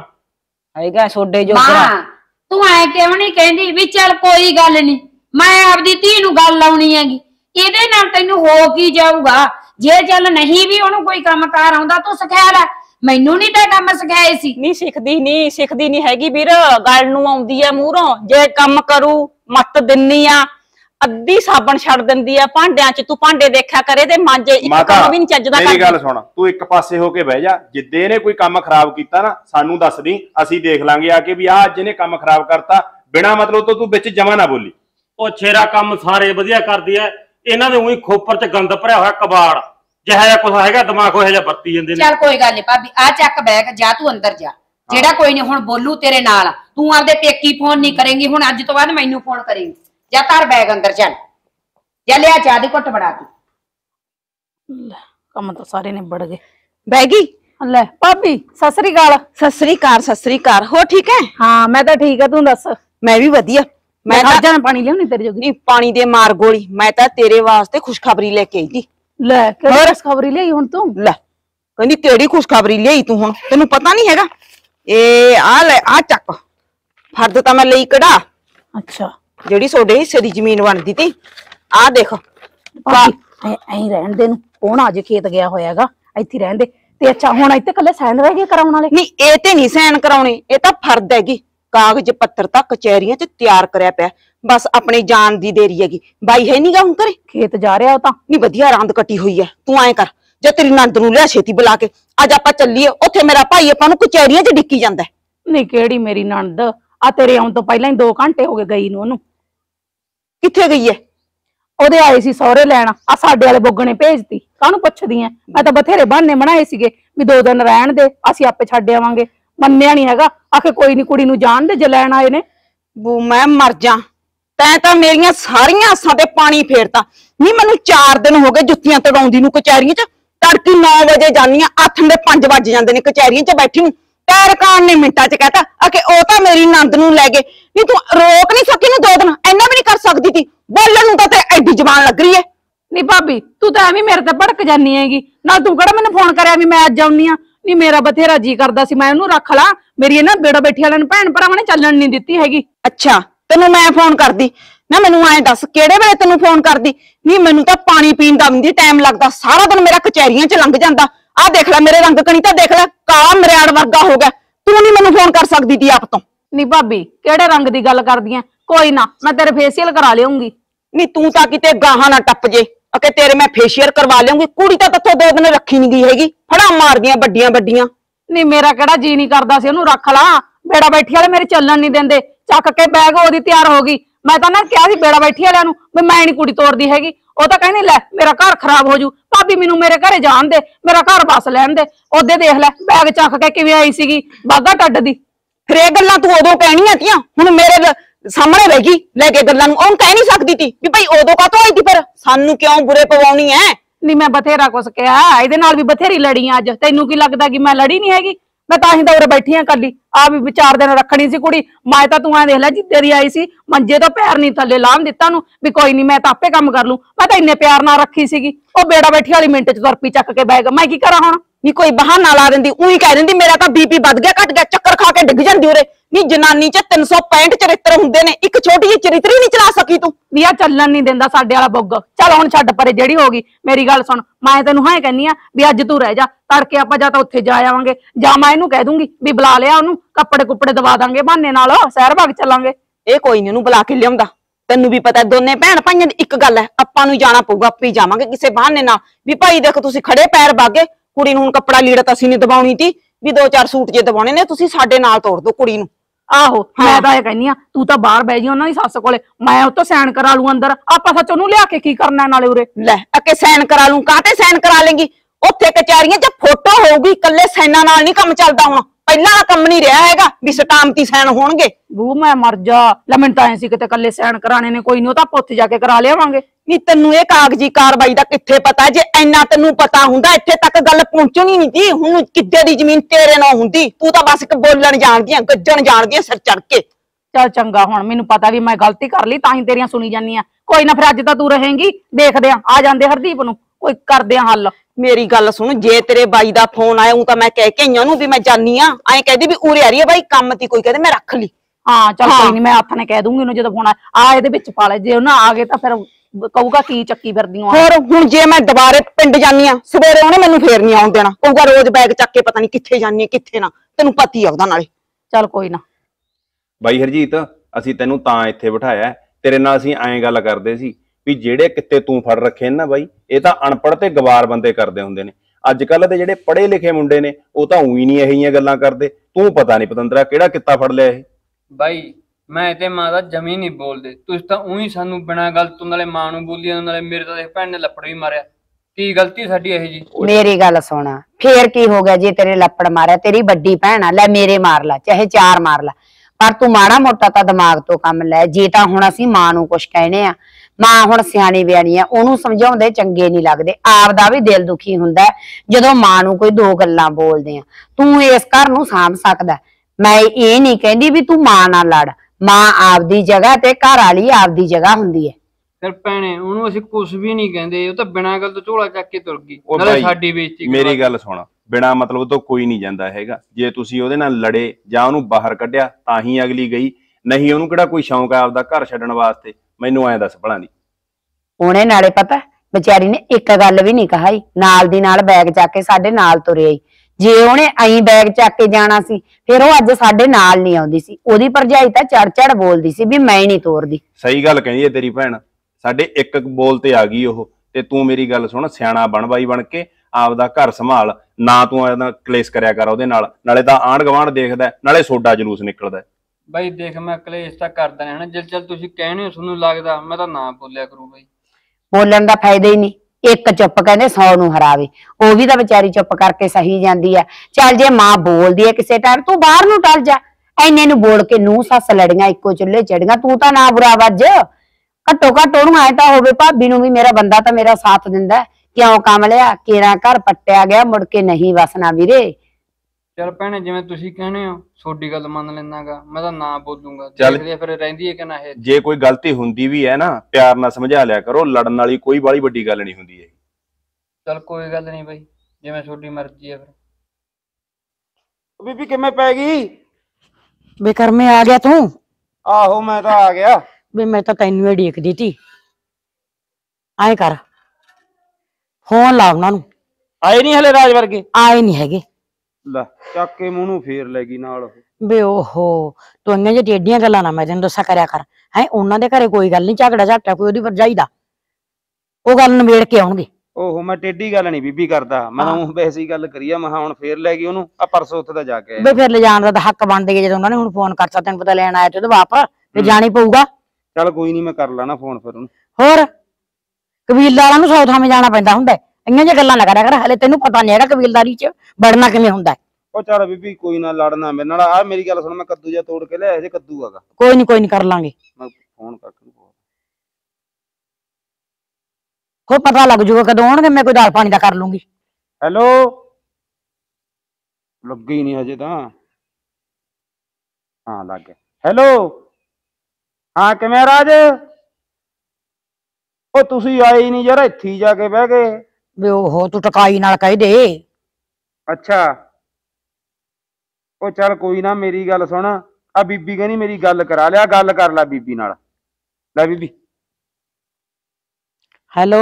ਛੋਡੇ ਜੋਗਰਾ। ਤੂੰ ਐ ਕਿਉਂ ਨਹੀਂ ਕਹਿੰਦੀ ਵੀ ਚੱਲ ਕੋਈ ਗੱਲ ਨਹੀਂ, ਮੈਂ ਆਪਦੀ ਧੀ ਨੂੰ ਗੱਲ ਲਾਉਣੀ ਹੈਗੀ, ਇਹਦੇ ਨਾਲ ਤੈਨੂੰ ਹੋ ਕੀ ਜਾਊਗਾ? ਜੇ ਚੱਲ ਨਹੀਂ ਵੀ ਉਹਨੂੰ ਕੋਈ ਕੰਮ ਕਾਰ ਆਉਂਦਾ ਤੂੰ ਸਿਖਾ ਲੈ। ਮੈਨੂੰ ਨਹੀਂ ਤਾਂ ਕੰਮ ਸਿਖਾਏ ਸੀ। ਨਹੀਂ ਸਿੱਖਦੀ ਨਹੀਂ ਹੈਗੀ ਵੀਰ, ਗੱਲ ਨੂੰ ਆਉਂਦੀ ਆ ਮੂਹਰੋਂ। ਜੇ ਕੰਮ ਕਰੂ ਮੱਤ ਦਿੰਨੀ ਆ, ਅੱਧੀ ਸਾਬਣ ਛੱਡ ਦਿੰਦੀ ਆ ਭਾਂਡਿਆਂ 'ਚ। ਤੂੰ ਭਾਂਡੇ ਦੇਖਿਆ ਕਰੇ ਤੇ ਮਾਂਜੇ, ਇੱਕ ਕੰਮ ਵੀ ਨਹੀਂ ਚੱਜਦਾ ਕਰਦੀ। ਮੇਰੀ ਗੱਲ ਸੁਣ, ਤੂੰ ਇੱਕ ਪਾਸੇ ਹੋ ਕੇ ਬਹਿ ਜਾ। ਜਿੱਦੇ ਇਹਨੇ ਕੋਈ ਕੰਮ ਖਰਾਬ ਕੀਤਾ ਨਾ, ਸਾਨੂੰ ਦੱਸ ਦੀ, ਅਸੀਂ ਦੇਖ ਲਾਂਗੇ ਆ ਕੇ ਵੀ ਆਹ ਅੱਜ ਇਹਨੇ ਕੰਮ ਖਰਾਬ ਕਰਤਾ। ਬਿਨਾਂ ਮਤਲਬ ਤੋਂ ਤੂੰ ਵਿੱਚ ਜਮਾ ਨਾ ਬੋਲੀ। ਉਹ ਛੇਰਾ ਕੰਮ ਸਾਰੇ ਵਧੀਆ ਕਰਦੀ ਐ, ਇਹਨਾਂ ਦੇ ਉਹੀ ਖੋਪਰ 'ਚ ਗੰਦ ਭਰਿਆ ਹੋਇਆ ਕਬਾੜ ਜਿਹਾ ਜਿਹਾ ਕੁਛ ਹੈਗਾ, ਦਿਮਾਗ ਉਹ ਜਿਹਾ ਵਰਤੀ ਜਾਂਦੇ ਨੇ। ਚੱਲ ਕੋਈ ਗੱਲ ਨਹੀਂ ਭਾਬੀ, ਆ ਚੱਕ ਬੈਗ, ਜਾ ਤੂੰ ਅੰਦਰ ਜਾ। ਜਿਹੜਾ ਕੋਈ ਨਹੀਂ ਹੁਣ ਬੋਲੂ ਤੇਰੇ ਨਾਲ, ਤੂੰ ਆਪਦੇ ਪੇਕੀ ਫੋਨ ਨਹੀਂ ਕਰੇਂਗੀ ਹੁਣ, ਅੱਜ ਤੋਂ ਬਾਅਦ ਮੈਨੂੰ ਫੋਨ ਕਰੇਂਗੀ। ਜਾ ਧਰ ਬੈਗ ਅੰਦਰ, ਚੱਲ ਜਾ ਲਿਆ ਚਾਹ ਦੀ ਘੁੱਟ ਬਣਾ ਕੇ। ਕੰਮ ਤਾਂ ਸਾਰੇ ਨਿਬੜ ਗਏ। ਬਹਿ ਗਈ? ਲੈ ਭਾਬੀ ਸਤਿ ਸ੍ਰੀ ਅਕਾਲ। ਸਤਿ ਸ੍ਰੀ ਅਕਾਲ। ਹੋ ਠੀਕ ਹੈ? ਹਾਂ ਮੈਂ ਤਾਂ ਠੀਕ ਆ, ਤੂੰ ਦੱਸ। ਮੈਂ ਵੀ ਵਧੀਆ। ਮੈਂ ਤਾਂ ਪਾਣੀ ਲਿਆਉਣੀ ਤੇਰੇ ਜੋਗੀ। ਨਹੀਂ ਪਾਣੀ ਦੇ ਮਾਰ ਗੋਲੀ, ਮੈਂ ਤਾਂ ਤੇਰੇ ਵਾਸਤੇ ਖੁਸ਼ਖਬਰੀ ਲੈ ਕੇ ਆਈ ਸੀ। ਲੈ ਕਿਹੜੀ ਖੁਸ਼ਖਬਰੀ ਲਈ ਹੁਣ ਤੂੰ? ਲੈ ਕਹਿੰਦੀ ਕਿਹੜੀ ਖੁਸ਼ਖਬਰੀ ਲਈ ਤੂੰ? ਹੁਣ ਤੈਨੂੰ ਪਤਾ ਨਹੀਂ ਹੈਗਾ? ਇਹ ਆ ਲੈ, ਆ ਚੱਕ। ਫਰਦ ਤਾਂ ਮੈਂ ਲਈ ਕਢਾ। ਅੱਛਾ, ਜਿਹੜੀ ਤੁਹਾਡੇ ਹਿੱਸੇ ਦੀ ਜ਼ਮੀਨ ਬਣਦੀ ਤੀ, ਆ ਦੇਖ। ਐਂ ਰਹਿਣ ਦੇ ਨੂੰ, ਕੌਣ ਅੱਜ ਖੇਤ ਗਿਆ ਹੋਇਆਗਾ, ਇੱਥੇ ਰਹਿਣ ਦੇ। ਤੇ ਅੱਛਾ ਹੁਣ ਇੱਥੇ ਕੱਲੇ ਸਾਈਨ ਰਹਿ ਗਏ ਕਰਾਉਣ ਵਾਲੇ? ਨਹੀਂ ਇਹ ਤੇ ਨਹੀਂ ਸਾਈਨ ਕਰਾਉਣੇ, ਇਹ ਤਾਂ ਫਰਦ ਹੈਗੀ। ਕਾਗਜ਼ ਪੱਤਰ ਤਾਂ ਕਚਹਿਰੀਆਂ 'ਚ ਤਿਆਰ ਕਰਿਆ ਪਿਆ, ਬਸ ਆਪਣੇ ਜਾਣ ਦੀ ਦੇਰੀ ਹੈਗੀ। ਬਾਈ ਹੈ ਨੀ ਗਾ ਹੁਣ ਘਰੇ? ਖੇਤ ਜਾ ਰਿਹਾ ਉਹ ਤਾਂ। ਨਹੀਂ ਵਧੀਆ ਰਾਂਦ ਕੱਟੀ ਹੋਈ ਐ। ਤੂੰ ਐਂ ਕਰ, ਜੇ ਤੇਰੀ ਨੰਦ ਨੂੰ ਲਿਆ ਛੇਤੀ ਬੁਲਾ ਕੇ, ਅੱਜ ਆਪਾਂ ਚੱਲੀਏ ਉੱਥੇ। ਮੇਰਾ ਭਾਈ ਆਪਾਂ ਨੂੰ ਕਚਹਿਰੀਆਂ 'ਚ ਡਿੱਕੀ ਜਾਂਦਾ। ਨਹੀਂ ਕਿਹੜੀ ਮੇਰੀ ਨੰਦ, ਆ ਤੇਰੇ ਆਉਣ ਤੋਂ ਪਹਿਲਾਂ ਹੀ 2 ਘੰਟੇ ਹੋ ਗਏ ਗਈ ਨੂੰ। ਉਹਨੂੰ ਕਿੱਥੇ ਗਈ ਐ? ਉਹਦੇ ਆਏ ਸੀ ਸਹੁਰੇ ਲੈਣ, ਆ ਸਾਡੇ ਵਾਲੇ ਬੁੱਗਣੇ ਭੇਜਤੀ। ਕਾਹਨੂੰ ਪੁੱਛਦੀ ਐ? ਮੈਂ ਤਾਂ ਬਥੇਰੇ ਬਹਾਨੇ ਬਣਾਏ ਸੀਗੇ ਵੀ 2 ਦਿਨ ਰਹਿਣ ਦੇ, ਅਸੀਂ ਆਪੇ ਛੱਡ ਆਵਾਂਗੇ। ਮੰਨਿਆ ਨਹੀਂ ਹੈਗਾ, ਆਖੇ ਕੋਈ ਨੀ ਕੁੜੀ ਨੂੰ ਜਾਣ ਦੇ, ਜੇ ਲੈਣ ਆਏ ਨੇ। ਬੂ ਮੈਂ ਮਰ ਜਾ, ਤੈਂ ਤਾਂ ਮੇਰੀਆਂ ਸਾਰੀਆਂ ਆਸਾਂ ਤੇ ਪਾਣੀ ਫੇਰਤਾ। ਨਹੀਂ ਮੈਨੂੰ 4 ਦਿਨ ਹੋ ਗਏ ਜੁੱਤੀਆਂ ਤੜਾਉਂਦੀ ਨੂੰ ਕਚਹਿਰੀਆਂ 'ਚ। ਤੜਕੀ 9 ਵਜੇ ਜਾਂਦੀ ਆ, ਆਥਣ ਦੇ 5 ਵੱਜ ਜਾਂਦੇ ਨੇ ਕਚਹਿਰੀਆਂ 'ਚ ਬੈਠੀ ਨੂੰ। ਪੈਰ ਕਾਨ ਨੇ ਮਿੰਟਾਂ 'ਚ ਕਹਿਤਾ ਆਖੇ ਉਹ ਤਾਂ ਮੇਰੀ ਨੰਦ ਨੂੰ ਲੈ ਗਏ। ਨਹੀਂ ਤੂੰ ਰੋਕ ਨਹੀਂ ਸਕੀ ਨੂੰ 2 ਦਿਨ? ਇੰਨਾ ਵੀ ਨਹੀਂ ਕਰ ਸਕਦੀ ਤੀ? ਬੋਲਣ ਨੂੰ ਤਾਂ ਤੇ ਐਡੀ ਜ਼ਬਾਨ ਲੱਗ ਰਹੀ ਐ। ਨਹੀਂ ਭਾਬੀ ਤੂੰ ਤਾਂ ਐਵੇਂ ਮੇਰੇ ਤੇ ਭੜਕ ਜਾਨੀ ਹੈਗੀ ਨਾ, ਤੂੰ ਕਿਹੜਾ ਮੈਨੂੰ ਫੋਨ ਕਰਿਆ ਵੀ ਮੈਂ ਅੱਜ ਆਉਣੀ ਆ। ਨਹੀਂ ਮੇਰਾ ਬਥੇਰਾ ਜੀ ਕਰਦਾ ਸੀ ਮੈਂ ਉਹਨੂੰ ਰੱਖ ਲਾਂ, ਮੇਰੀ ਇਹਨਾਂ ਬੇੜਾ ਬੈਠੀ ਵਾਲਿਆਂ ਨੂੰ ਭੈਣ ਭਰਾਵਾਂ ਨੇ ਚੱਲਣ ਨਹੀਂ ਦਿੱਤੀ ਹੈਗੀ। ਅੱਛਾ ਤੈਨੂੰ ਮੈਂ ਫੋਨ ਕਰਦੀ ਨਾ, ਮੈਨੂੰ ਐਂ ਦੱਸ ਕਿਹੜੇ ਵੇਲੇ ਤੈਨੂੰ ਫੋਨ ਕਰਦੀ? ਨਹੀਂ ਮੈਨੂੰ ਤਾਂ ਪਾਣੀ ਪੀਣ ਦਾ ਵੀ ਟਾਈਮ ਲੱਗਦਾ, ਸਾਰਾ ਦਿਨ ਮੇਰਾ ਕਚਹਿਰੀਆਂ 'ਚ ਲੰਘ ਜਾਂਦਾ। ਆਹ ਦੇਖ ਲੈ ਮੇਰੇ ਰੰਗ ਕਣੀ ਤਾਂ ਦੇਖ ਲੈ, ਕਾਲਾ ਮਰਿਆੜ ਵਰਗਾ ਹੋ ਗਿਆ। ਤੂੰ ਨਹੀਂ ਮੈਨੂੰ ਫੋਨ ਕਰ ਸਕਦੀ ਤੀ ਆਪ ਤੋਂ? ਨਹੀਂ ਭਾਬੀ ਕਿਹੜੇ ਰੰਗ ਦੀ ਗੱਲ ਕਰਦੀ ਐ? ਕੋਈ ਨਾ ਮੈਂ ਤੇਰੇ ਫੇਸ਼ੀਅਲ ਕਰਾ ਲਿਆਉਂਗੀ। ਨਹੀਂ ਤੂੰ ਤਾਂ ਕਿਤੇ ਗਾਹਾਂ ਨਾ ਟੱਪ ਜੇ ਅਕੇ ਤੇਰੇ ਮੈਂ ਫੇਸ਼ੀਅਲ ਕਰਵਾ ਲਿਆਉਂਗੀ। ਕੁੜੀ ਤਾਂ ਤੱਥੋਂ 2 ਦਿਨ ਰੱਖੀ ਨਹੀਂ ਗਈ ਹੈਗੀ, ਫੜਾ ਮਾਰਦੀਆਂ ਵੱਡੀਆਂ ਵੱਡੀਆਂ। ਨਹੀਂ ਮੇਰਾ ਕਿਹੜਾ ਜੀ ਨਹੀਂ ਕਰਦਾ ਸੀ ਉਹਨੂੰ ਰੱਖ ਲਾਂ, ਬੇੜਾ ਬੈਠੀ ਵਾਲੇ ਮੇਰੇ ਚੱਲਣ ਨਹੀਂ ਦਿੰਦੇ। ਚੱਕ ਕੇ ਬੈਗ ਉਹਦੀ ਤਿਆਰ ਹੋ ਗਈ। ਮੈਂ ਤਾਂ ਨਾ ਕਿਹਾ ਸੀ ਬੇੜਾ ਬੈਠੀ ਵਾਲਿਆਂ ਨੂੰ ਵੀ ਮੈਂ ਨਹੀਂ ਕੁੜੀ ਤੋਰਦੀ ਹੈਗੀ। ਉਹ ਤਾਂ ਕਹਿੰਦੀ ਲੈ ਮੇਰਾ ਘਰ ਖਰਾਬ ਹੋ ਜੂ। ਭਾਬੀ ਮੈਨੂੰ ਮੇਰੇ ਘਰੇ ਜਾਣ ਦੇ, ਮੇਰਾ ਘਰ ਬਸ ਲੈਣ ਦੇ। ਉਹਦੇ ਦੇਖ ਲੈ ਬੈਗ ਚੱਕ ਕੇ ਕਿਵੇਂ ਆਈ ਸੀਗੀ ਬਾਗਾ ਟੱਡ ਦੀ। ਫਿਰ ਇਹ ਗੱਲਾਂ ਤੂੰ ਉਦੋਂ ਕਹਿਣੀਆਂ ਤੀਆਂ, ਹੁਣ ਮੇਰੇ ਸਾਹਮਣੇ ਰਹਿ ਗਈ ਲੈ ਕੇ ਗੱਲਾਂ ਨੂੰ। ਉਹਨੂੰ ਕਹਿ ਨਹੀਂ ਸਕਦੀ ਤੀ ਵੀ ਭਾਈ ਉਦੋਂ ਕਾਹਤੋਂ ਆਈ ਤੀ, ਫਿਰ ਸਾਨੂੰ ਕਿਉਂ ਬੁਰੇ ਪਵਾਉਣੀ ਐ? ਨਹੀਂ ਮੈਂ ਬਥੇਰਾ ਕੁਛ ਕਿਹਾ, ਇਹਦੇ ਨਾਲ ਵੀ ਬਥੇਰੀ ਲੜੀ ਅੱਜ। ਤੈਨੂੰ ਕੀ ਲੱਗਦਾ ਕਿ ਮੈਂ ਲੜੀ ਨਹੀਂ ਹੈਗੀ? ਮੈਂ ਤਾਂ ਹੀ ਤਾਂ ਉਰੇ ਬੈਠੀ ਆ ਕੱਲੀ। ਆ ਵੀ 4 ਦਿਨ ਰੱਖਣੀ ਸੀ ਕੁੜੀ। ਮੈਂ ਤਾਂ ਤੂੰ ਐ ਦੇਖ ਲੈ ਜਿੱਦੇ ਦੀ ਆਈ ਸੀ ਮੰਜੇ ਤੋਂ ਪੈਰ ਨਹੀਂ ਥੱਲੇ ਲਾਣ ਦਿੱਤਾ ਨੂੰ ਵੀ ਕੋਈ ਨਹੀਂ ਮੈਂ ਤਾਂ ਆਪੇ ਕੰਮ ਕਰ ਲੂੰ। ਮੈਂ ਤਾਂ ਇੰਨੇ ਪਿਆਰ ਨਾਲ ਰੱਖੀ ਸੀਗੀ। ਉਹ ਬੇੜਾ ਬੈਠੀ ਵਾਲੀ ਮਿੰਟ 'ਚ ਤੁਰਪੀ ਚੱਕ ਕੇ ਬੈਗ। ਮੈਂ ਕੀ ਕਰਾਂ ਹੁਣ? ਨਹੀਂ ਕੋਈ ਬਹਾਨਾ ਲਾ ਦਿੰਦੀ, ਉਹੀ ਕਹਿ ਦਿੰਦੀ ਮੇਰਾ ਤਾਂ ਬੀਪੀ ਵੱਧ ਗਿਆ ਘਟ ਗਿਆ, ਚੱਕਰ ਖਾ ਕੇ ਡਿੱਗ ਜਾਂਦੀ ਉਰੇ। ਨਹੀਂ ਜਨਾਨੀ 'ਚ 365 ਚਰਿੱਤਰ ਹੁੰਦੇ ਨੇ, ਇੱਕ ਛੋਟੀ ਜਿਹੀ ਚਰਿੱਤਰ ਹੀ ਨਹੀਂ ਚਲਾ ਸਕੀ ਤੂੰ। ਵੀ ਆ ਚੱਲਣ ਨਹੀਂ ਦਿੰਦਾ ਸਾਡੇ ਵਾਲਾ ਬੁੱਗ। ਚੱਲ ਹੁਣ ਛੱਡ ਪਰੇ, ਜਿਹੜੀ ਹੋ ਗਈ। ਮੇਰੀ ਗੱਲ ਸੁਣ, ਮੈਂ ਤੈਨੂੰ ਹਾਂ ਕਹਿੰਨੀ ਆ ਵੀ ਅੱਜ ਤੂੰ ਰਹਿ ਜਾ, ਤੜਕੇ ਆਪਾਂ ਜਾਂ ਤਾਂ ਉੱਥੇ ਜਾ ਆਵਾਂਗੇ ਜਾਂ ਮੈਂ ਇਹਨੂੰ ਕਹਿ ਦੂੰਗੀ ਵੀ ਬੁਲਾ ਲਿਆ ਉਹਨੂੰ, ਕੱਪੜੇ ਕੁੱਪੜੇ ਦਵਾ ਦਾਂਗੇ ਬਹਾਨੇ ਨਾਲ, ਸੈਰ ਬਾਗ ਚੱਲਾਂਗੇ। ਇਹ ਕੋਈ ਨੀ ਉਹਨੂੰ ਬੁਲਾ ਕੇ ਲਿਆਉਂਦਾ। ਤੈਨੂੰ ਵੀ ਪਤਾ ਦੋਨੇ ਭੈਣ ਭਾਈਆਂ ਦੀ ਇੱਕ ਗੱਲ ਹੈ, ਆਪਾਂ ਨੂੰ ਜਾਣਾ ਪਊਗਾ, ਆਪੇ ਹੀ ਜਾਵਾਂਗੇ ਕਿਸੇ ਬਹਾਨੇ ਨਾਲ ਵੀ ਭਾਈ ਦੇਖ ਤੁਸੀਂ ਖੜੇ ਪੈਰ ਬਾਗੇ। ਕੁੜੀ ਨੂੰ ਹੁਣ ਕੱਪੜਾ ਲੀੜਾ ਤਾਂ ਅਸੀਂ ਨਹੀਂ ਦਵਾਉਣੀ ਤੀ ਵੀ 2-4 ਸੂਟ ਜੇ ਦਵਾਉਣੇ ਨੇ, ਤੁਸੀਂ ਸਾਡੇ ਨਾਲ ਤੋਰ ਦਿਓ ਕੁੜੀ ਨੂੰ। ਆਹੋ ਮੈਂ ਤਾਂ ਇਹ ਕਹਿੰਨੀ ਆ ਤੂੰ ਤਾਂ ਬਾਹਰ ਬਹਿ ਜੀ ਉਹਨਾਂ ਦੀ ਸੱਸ ਕੋਲੇ, ਮੈਂ ਉਹ ਤੋਂ ਸਾਈਨ ਕਰਾ ਲੂ ਅੰਦਰ। ਆਪਾਂ ਸੱਚ ਉਹਨੂੰ ਲਿਆ ਕੇ ਕੀ ਕਰਨਾ ਨਾਲੇ ਉਰੇ? ਲੈ ਅੱਕੇ ਸਾਈਨ ਕਰਾ ਲੂੰ, ਕਾਹਤੇ ਸਾਈਨ ਕਰਾ ਲੇਂਗੀ? ਉੱਥੇ ਕਚਹਿਰੀਆਂ 'ਚ ਫੋਟੋ ਹੋਊਗੀ, ਇਕੱਲੇ ਸਾਈਨਾਂ ਨਾਲ ਨਹੀਂ ਕੰਮ ਚੱਲਦਾ ਹੁਣ। ਪਹਿਲਾਂ ਵਾਲਾ ਕੰਮ ਨਹੀਂ ਰਿਹਾ ਹੈਗਾ ਵੀ ਸਟਾਮਤੀ ਸਾਈਨ ਹੋਣਗੇ। ਬੂ ਮੈਂ ਮਰ ਜਾ। ਲੈ ਮੈਨੂੰ ਤਾਂ ਐ ਸੀ ਕਿਤੇ ਇਕੱਲੇ ਸਾਈਨ ਕਰਾਣੇ ਨੇ, ਕੋਈ ਨੀ ਉਹ ਤਾਂ ਆਪਾਂ ਉੱਥੇ ਜਾ ਕੇ ਕਰਾ ਲਿਆਵਾਂਗੇ। ਨਹੀਂ ਤੈਨੂੰ ਇਹ ਕਾਗਜ਼ੀ ਕਾਰਵਾਈ ਦਾ ਕਿੱਥੇ ਪਤਾ? ਜੇ ਇੰਨਾ ਤੈਨੂੰ ਪਤਾ ਹੁੰਦਾ ਇੱਥੇ ਤੱਕ ਗੱਲ ਪਹੁੰਚਣੀ ਨਹੀਂ ਸੀ। ਹੁਣ ਕਿੱਦੇ ਦੀ ਜ਼ਮੀਨ ਤੇਰੇ ਨਾਲ ਹੁੰਦੀ? ਤੂੰ ਤਾਂ ਬਸ ਇੱਕ ਬੋਲਣ ਜਾਣਦੀ ਆਂ, ਗੱਜਣ ਜਾਣਦੀ ਆਂ ਸਿਰ ਚੜ ਕੇ। ਚੱਲ ਚੰਗਾ, ਹੁਣ ਮੈਨੂੰ ਪਤਾ ਵੀ ਮੈਂ ਗਲਤੀ ਕਰ ਲਈ ਤਾਂ ਹੀ ਤੇਰੀਆਂ ਸੁਣੀ ਜਾਂਦੀ ਆ। ਕੋਈ ਨਾ ਫਿਰ ਅੱਜ ਤਾਂ ਤੂੰ ਰਹੇਂਗੀ, ਦੇਖਦੇ ਆ ਜਾਂਦੇ ਹਰਦੀਪ ਨੂੰ ਕੋਈ ਕਰਦੇ ਆ ਹੱਲ। ਮੇਰੀ ਗੱਲ ਸੁਣ, ਜੇ ਤੇਰੇ ਬਾਈ ਦਾ ਫੋਨ ਆਇਆ ਉਹ ਤਾਂ ਮੈਂ ਕਹਿ ਕੇ ਆਈ ਉਹਨੂੰ ਵੀ ਮੈਂ ਜਾਨੀ ਆ, ਐਂ ਕਹਦੀ ਵੀ ਉਰੇ ਆ ਰਹੀ ਹੈ ਬਾਈ ਕੰਮ ਤੀ ਕੋਈ, ਕਹਿੰਦੇ ਮੈਂ ਰੱਖ ਲਈ। ਹਾਂ ਚੱਲ ਕੋਈ ਨੀ, ਮੈਂ ਹੱਥ ਨੇ ਕਹਿ ਦੂੰਗੀ ਉਹਨੂੰ ਜਦੋਂ ਫੋਨ ਆ ਇਹਦੇ ਵਿੱਚ ਪਾ ਲੈ। ਜੇ ਉਹਨਾਂ ਆ ਗਏ ਤਾਂ ਫਿਰ ਕਹੂਗਾ ਕੀ ਚੱਕੀ ਫਿਰਦੀ ਆ। ਹੋਰ ਹੁਣ ਜੇ ਮੈਂ ਦੁਬਾਰੇ ਪਿੰਡ ਜਾਨੀ ਆ ਸਵੇਰੇ ਉਹਨੇ ਮੈਨੂੰ ਫੇਰ ਨਹੀਂ ਆਉਣ ਦੇਣਾ, ਕਹੂਗਾ ਰੋਜ਼ ਬੈਗ ਚੱਕ ਕੇ ਪਤਾ ਨਹੀਂ ਕਿੱਥੇ ਜਾਨੀ ਆ ਕਿੱਥੇ ਨਾ, ਤੈਨੂੰ ਪਤੀ ਆ ਉਹਦਾ ਨਾਲੇ। ਚੱਲ ਕੋਈ ਨਾ ਬਾਈ ਹਰਜੀਤ, ਅਸੀਂ ਤੈਨੂੰ ਤਾਂ ਇੱਥੇ ਬਿਠਾਇਆ, ਤੇਰੇ ਨਾਲ ਅਸੀਂ ਐਂ ਗੱਲ ਕਰਦੇ ਸੀ ਵੀ ਜਿਹੜੇ ਕਿੱਤੇ ਤੂੰ ਫੜ ਰੱਖੇ ਨਾ ਬਾਈ, ਇਹ ਤਾਂ ਅਨਪੜ੍ਹ ਤੇ ਗਵਾਰ ਬੰਦੇ ਕਰਦੇ ਹੁੰਦੇ ਨੇ। ਅੱਜ ਕੱਲ ਦੇ ਜਿਹੜੇ ਪੜ੍ਹੇ ਲਿਖੇ ਮੁੰਡੇ ਨੇ ਉਹ ਤਾਂ ਉਹੀ ਨਹੀਂ ਇਹੋ ਜਿਹੀਆਂ ਗੱਲਾਂ ਕਰਦੇ। ਤੂੰ ਪਤਾ ਨਹੀਂ ਪਤੰਦਰਾ ਕਿਹੜਾ ਕਿੱਤਾ ਫੜ ਲਿਆ ਇਹ। ਬਾਈ ਮੈਂ ਤੇ ਮਾਂ ਦਾ ਜਮੀ ਨਹੀਂ ਬੋਲਦੇ, ਤੁਸੀਂ ਤਾਂ ਉਹੀ ਸਾਨੂੰ ਬਿਨਾਂ ਗੱਲ ਤੋਂ ਨਾਲੇ ਮਾਂ ਨੂੰ ਬੋਲੀ ਨਾਲੇ ਮੇਰੇ ਤਾਂ ਦੇਖ ਭੈਣ ਨੇ ਲੱਪੜ ਵੀ ਮਾਰਿਆ। ਕੀ ਗਲਤੀ ਸਾਡੀ ਇਹ ਜੀ? ਮੇਰੀ ਗੱਲ ਸੁਣ, ਫੇਰ ਕੀ ਹੋ ਗਿਆ ਜੇ ਤੇਰੇ ਲੱਪੜ ਮਾਰਿਆ? ਤੇਰੀ ਵੱਡੀ ਭੈਣ ਆ, ਲੈ ਮੇਰੇ ਮਾਰ ਲਾ ਚਾਹੇ 4 ਮਾਰ ਲਾ, ਪਰ ਤੂੰ ਮਾੜਾ ਮੋਟਾ ਤਾਂ ਦਿਮਾਗ ਤੋਂ ਕੰਮ ਲੈ। ਜੇ ਤਾਂ ਹੁਣ ਅਸੀਂ ਮਾਂ ਨੂੰ ਕੁਛ ਕਹਿਣੇ ਆ, ਮਾਂ ਹੁਣ ਸਿਆਣੀ ਬਿਆਣੀ ਆ, ਉਹਨੂੰ ਸਮਝਾਉਂਦੇ ਚੰਗੇ ਨਹੀਂ ਲੱਗਦੇ। ਆਪ ਦਾ ਵੀ ਦਿਲ ਦੁਖੀ ਹੁੰਦਾ ਜਦੋਂ ਮਾਂ ਨੂੰ ਕੋਈ 2 ਗੱਲਾਂ ਬੋਲਦੇ ਆ। ਤੂੰ ਇਸ ਘਰ ਨੂੰ ਸਾਂਭ ਸਕਦਾ, ਮੈਂ ਇਹ ਨਹੀਂ ਕਹਿੰਦੀ ਵੀ ਤੂੰ ਮਾਂ ਨਾਲ ਲੜ। ਮਾਂ ਆਪਦੀ ਜਗ੍ਹਾ ਤੇ ਘਰ ਵਾਲੀ ਆਪਦੀ ਜਗ੍ਹਾ ਹੁੰਦੀ ਹੈ। ਫਿਰ ਭੈਣੇ ਉਹਨੂੰ ਅਸੀਂ ਕੁਛ ਵੀ ਨਹੀਂ ਕਹਿੰਦੇ, ਉਹ ਤਾਂ ਬਿਨਾਂ ਗੱਲ ਤੋਂ ਝੋਲਾ ਚੱਕ ਕੇ ਤੁਰ ਗਈ, ਉਹ ਨਾਲੇ ਬਾਈ, ਸਾਡੀ ਬੇਇੱਜ਼ਤੀ ਮੇਰੀ ਗੱਲ ਸੁਣ, ਬਿਨਾਂ ਮਤਲਬ ਤੋਂ ਕੋਈ ਨਹੀਂ ਜਾਂਦਾ ਹੈਗਾ। ਜੇ ਤੁਸੀਂ ਉਹਦੇ ਨਾਲ ਲੜੇ ਜਾਂ ਉਹਨੂੰ ਬਾਹਰ ਕੱਢਿਆ ਤਾਂ ਹੀ ਅਗਲੀ ਗਈ, ਨਹੀਂ ਉਹਨੂੰ ਕਿਹੜਾ ਕੋਈ ਸ਼ੌਂਕ ਆ ਆਪਦਾ ਘਰ ਛੱਡਣ ਵਾਸਤੇ? ਮੈਨੂੰ ਐਂ ਦੱਸ ਭਲਾਂ ਦੀ। ਉਹਨੇ ਨਾਲੇ ਪਤਾ ਵਿਚਾਰੀ ਨੇ ਇੱਕ ਗੱਲ ਵੀ ਨਹੀਂ ਕਹਾਈ, ਨਾਲ ਦੀ ਨਾਲ ਬੈਗ ਚੱਕ ਕੇ ਸਾਡੇ ਨਾਲ ਤੁਰੇ ਆਈ। ਜੇ ਉਹਨੇ ਐਂ ਬੈਗ ਚੱਕ ਕੇ ਜਾਣਾ ਸੀ ਫਿਰ ਉਹ ਅੱਜ ਸਾਡੇ ਨਾਲ ਨਹੀਂ ਆਉਂਦੀ ਸੀ। ਉਹਦੀ ਭਰਜਾਈ ਤਾਂ ਚੜ ਬੋਲਦੀ ਸੀ ਵੀ ਮੈਂ ਨਹੀਂ ਤੋਰਦੀ। ਸਹੀ ਗੱਲ ਕਹਿੰਦੀ ਹੈ ਤੇਰੀ ਭੈਣ, ਸਾਡੇ ਇੱਕ ਬੋਲ ਤੇ ਆ ਗਈ ਉਹ। ਤੇ ਤੂੰ ਮੇਰੀ ਗੱਲ ਸੁਣ, ਸਿਆਣਾ ਬਣ ਬਾਈ ਬਣ ਕੇ ਆਪਦਾ ਘਰ ਸੰਭਾਲ, ਨਾ ਤੂੰ ਇਹਦਾ ਕਲੇਸ਼ ਕਰਿਆ ਕਰ ਉਹਦੇ ਨਾਲ। ਨਾਲੇ ਤਾਂ ਆਂਢ ਗਵਾਂਢ ਦੇਖਦਾ, ਨਾਲੇ ਸੋਡਾ ਜਲੂਸ ਨਿਕਲਦਾ। ਬਾਈ ਦੇਖ ਮੈਂ ਕਲੇਸ਼ ਤਾਂ ਕਰਦਾ ਨਹੀਂ ਹਨਾ, ਚੱਲ ਤੁਸੀਂ ਕਹਿਣੇ ਹੋ ਤੁਹਾਨੂੰ ਲੱਗਦਾ, ਮੈਂ ਤਾਂ ਨਾ ਬੋਲਿਆ ਕਰੂ ਬਾਈ। ਬੋਲਣ ਦਾ ਫਾਇਦਾ ਹੀ ਨਹੀਂ, ਇੱਕ ਚੁੱਪ ਕਹਿੰਦੇ 100 ਨੂੰ ਹਰਾਵੇ। ਉਹ ਵੀ ਤਾਂ ਵਿਚਾਰੀ ਚੁੱਪ ਕਰਕੇ ਸਹੀ ਜਾਂਦੀ ਆ। ਚੱਲ ਜੇ ਮਾਂ ਬੋਲਦੀ ਹੈ ਕਿਸੇ ਟਾਈਮ ਤੂੰ ਬਾਹਰ ਨੂੰ ਟਲ ਜਾ। ਐਨੇ ਨੂੰ ਬੋਲ ਕੇ ਨੂੰਹ ਸੱਸ ਲੜੀਆਂ, ਇੱਕੋ ਚੁੱਲ੍ਹੇ ਚੜੀਆਂ, ਤੂੰ ਤਾਂ ਨਾ ਬੁਰਾ ਵੱਜ। ਘੱਟੋ ਘੱਟ ਉਹਨੂੰ ਐ ਤਾਂ ਹੋਵੇ ਭਾਬੀ ਨੂੰ ਵੀ ਮੇਰਾ ਬੰਦਾ ਤਾਂ ਮੇਰਾ ਸਾਥ ਦਿੰਦਾ। ਕਿਉਂ ਕੰਮ ਲਿਆ, ਕੇਰਾ ਘਰ ਪੱਟਿਆ ਗਿਆ, ਮੁੜ ਕੇ ਨਹੀਂ ਵਸਣਾ ਵੀਰੇ। ਚੱਲ ਭੈਣੇ ਜਿਵੇਂ ਤੁਸੀਂ ਕਹਿੰਦੇ ਹੋ ਤੁਹਾਡੀ ਗੱਲ ਮੰਨ ਲੈਣਾਗਾ, ਮੈਂ ਤਾਂ ਨਾ ਬੋਲੂੰਗਾ। ਚੱਲ। ਦੇਖਦੇ ਆ ਫਿਰ ਰਹਿੰਦੀ ਹੈ ਕਿ ਨਾ ਇਹ। ਜੇ ਕੋਈ ਗਲਤੀ ਹੁੰਦੀ ਵੀ ਹੈ ਨਾ ਪਿਆਰ ਨਾਲ ਸਮਝਾ ਲਿਆ ਕਰੋ, ਲੜਨ ਵਾਲੀ ਕੋਈ ਬਾਹਲੀ ਵੱਡੀ ਗੱਲ ਨਹੀਂ ਹੁੰਦੀ ਇਹ। ਚੱਲ ਕੋਈ ਗੱਲ ਨਹੀਂ ਬਾਈ, ਜਿਵੇਂ ਤੁਹਾਡੀ ਮਰਜ਼ੀ ਹੈ ਫਿਰ। ਬੀਬੀ ਕਿਵੇਂ ਪੈ ਗਈ? ਬੇਕਰਮੇ ਆ ਗਿਆ ਤੂੰ? ਆਹੋ ਮੈਂ ਤਾਂ ਆ ਗਿਆ। ਵੀ ਮੈਂ ਤਾਂ ਤੈਨੂੰ ਹੀ ਡੀਕਦੀ ਤੀ। ਐਂ ਕਰ, ਫੋਨ ਲਾ ਉਹਨਾਂ ਨੂੰ। ਆਏ ਨਹੀਂ ਹਲੇ ਰਾਜ ਵਰਗੇ? ਆਏ ਨਹੀਂ ਹੈਗੇ। ਲੈ ਚੱਕ ਕੇ ਮੂੰਹ ਨੂੰ ਫੇਰ ਲੈ ਗਈ ਨਾਲ। ਬੇ ਓਹੋ, ਤੂੰ ਇੰਨੀਆਂ ਜਿਹੀ ਟੇਡੀਆਂ ਗੱਲਾਂ ਨਾ ਮੈਂ ਤੈਨੂੰ ਦੱਸਿਆ ਕਰਿਆ ਕਰ। ਹੈ ਉਹਨਾਂ ਦੇ ਘਰੇ ਕੋਈ ਗੱਲ ਨਹੀਂ, ਝਗੜਾ ਝਾਟਾ ਕੋਈ ਉਹਦੀ ਭਰਜਾਈ ਦਾ, ਉਹ ਗੱਲ ਨਿਬੇੜ ਕੇ ਆਉਣਗੇ। ਓਹੋ ਮੈਂ ਟੇਢੀ ਗੱਲ ਨਹੀਂ ਬੀਬੀ ਕਰਦਾ, ਮੈਂ ਤਾਂ ਵੈਸੀ ਗੱਲ ਕਰੀ ਆ। ਮੈਂ ਹੁਣ ਫੇਰ ਲੈ ਗਈ ਉਹਨੂੰ, ਆ ਪਰਸੋਂ ਉੱਥੇ ਤਾਂ ਜਾ ਕੇ ਆਇਆ। ਬੇ ਫਿਰ ਲਿਜਾਣ ਦਾ ਤਾਂ ਹੱਕ ਬਣਦੇ ਜਦੋਂ ਉਹਨਾਂ ਨੇ ਹੁਣ ਫੋਨ ਕਰਤਾ, ਤੈਨੂੰ ਪਤਾ ਲੈਣ ਆਇਆ ਤੇ ਉਹਦੇ ਬਾਪ ਤੇ ਜਾਣੀ ਪਊਗਾ। ਚੱਲ ਕੋਈ ਨਹੀਂ, ਮੈਂ ਕਰ ਲੈਣਾ ਫੋਨ ਫਿਰ ਉਹਨੂੰ। ਹੋਰ ਕਬੀਲਦਾਰਾਂ ਨੂੰ 100 ਥਾਵੇਂ ਜਾਣਾ ਪੈਂਦਾ ਹੁੰਦਾ, ਇੰਨੀਆਂ ਜਿਹੀਆਂ ਗੱਲਾਂ ਨਾ ਕਰਿਆ ਕਰ। ਹਲੇ ਤੈਨੂੰ ਪਤਾ ਨਹੀਂ ਹੈਗਾ ਕਬੀਲਦਾਰੀ 'ਚ ਵੜਨਾ ਕਿਵੇਂ ਹੁੰਦਾ। ਉਹ ਚੱਲ ਬੀਬੀ ਕੋਈ ਨਾ, ਲੜਨਾ ਮੇਰੇ ਨਾਲ। ਆ ਮੇਰੀ ਗੱਲ ਸੁਣ, ਮੈਂ ਕੱਦੂ ਜਿਹਾ ਤੋੜ ਕੇ ਲਿਆਇਆ ਜੇ, ਕੱਦੂ ਹੈਗਾ। ਕੋਈ ਨਹੀਂ ਕਰ ਲਾਂਗੇ। ਮੈਂ ਫੋਨ ਕਰਕੇ ਹੋਰ ਪਤਾ ਲੱਗ ਜੂਗਾ ਕਦੋਂ ਆਉਣਗੇ, ਮੈਂ ਕੋਈ ਦਾਲ ਪਾਣੀ ਦਾ ਕਰ ਲੂੰਗੀ। ਹੈਲੋ, ਲੱਗੀ ਨਹੀਂ ਹਜੇ ਤਾਂ। ਹਾਂ ਲੱਗ ਗਿਆ। ਹੈਲੋ, ਹਾਂ ਕਿਵੇਂ ਰਾਜ? ਉਹ ਤੁਸੀਂ ਆਏ ਨਹੀਂ ਯਾਰ, ਇੱਥੇ ਹੀ ਜਾ ਕੇ ਬਹਿ ਗਏ। ਵੀ ਉਹ ਤੂੰ ਟਕਾਈ ਨਾਲ ਕਹਿ ਦੇ। ਅੱਛਾ, ਉਹ ਚੱਲ ਕੋਈ ਨਾ, ਮੇਰੀ ਗੱਲ ਸੁਣ। ਆ ਬੀਬੀ ਕਹਿੰਦੀ ਮੇਰੀ ਗੱਲ ਕਰਾ ਲਿਆ, ਗੱਲ ਕਰ ਲੈ ਬੀਬੀ ਨਾਲ। ਲੈ ਬੀਬੀ। ਹੈਲੋ,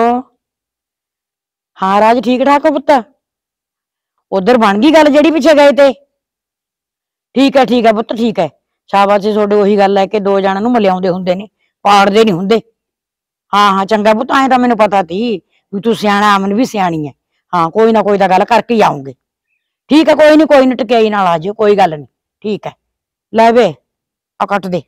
ਹਾਂ ਰਾਜ ਠੀਕ ਠਾਕ ਹੋ ਪੁੱਤ? ਉਧਰ ਬਣ ਗਈ ਗੱਲ ਜਿਹੜੀ ਪਿੱਛੇ ਗਏ ਤੇ? ਠੀਕ ਹੈ ਪੁੱਤ, ਠੀਕ ਹੈ। ਸ਼ਾਬਾਸ਼ ਜੀ, ਤੁਹਾਡੇ ਉਹੀ ਗੱਲ ਹੈ ਕਿ ਦੋ ਜਣਾਂ ਨੂੰ ਮਿਲਿਆਉਂਦੇ ਹੁੰਦੇ ਨੇ, ਪਾੜਦੇ ਨਹੀਂ ਹੁੰਦੇ। ਹਾਂ ਚੰਗਾ ਪੁੱਤ, ਐਂ ਤਾਂ ਮੈਨੂੰ ਪਤਾ ਸੀ ਵੀ ਤੂੰ ਸਿਆਣਾ, ਅਮਨ ਵੀ ਸਿਆਣੀ ਹੈ। ਹਾਂ ਕੋਈ ਨਾ ਕੋਈ ਤਾਂ ਗੱਲ ਕਰਕੇ ਹੀ ਆਉਂਗੇ। ਠੀਕ ਹੈ, ਕੋਈ ਨੀ ਟਕਿਆਈ ਨਾਲ ਆ ਜਿਓ, ਕੋਈ ਗੱਲ ਨਹੀਂ। ਠੀਕ ਹੈ, ਲੈ ਵੇ ਆ ਕੱਟ ਦੇ।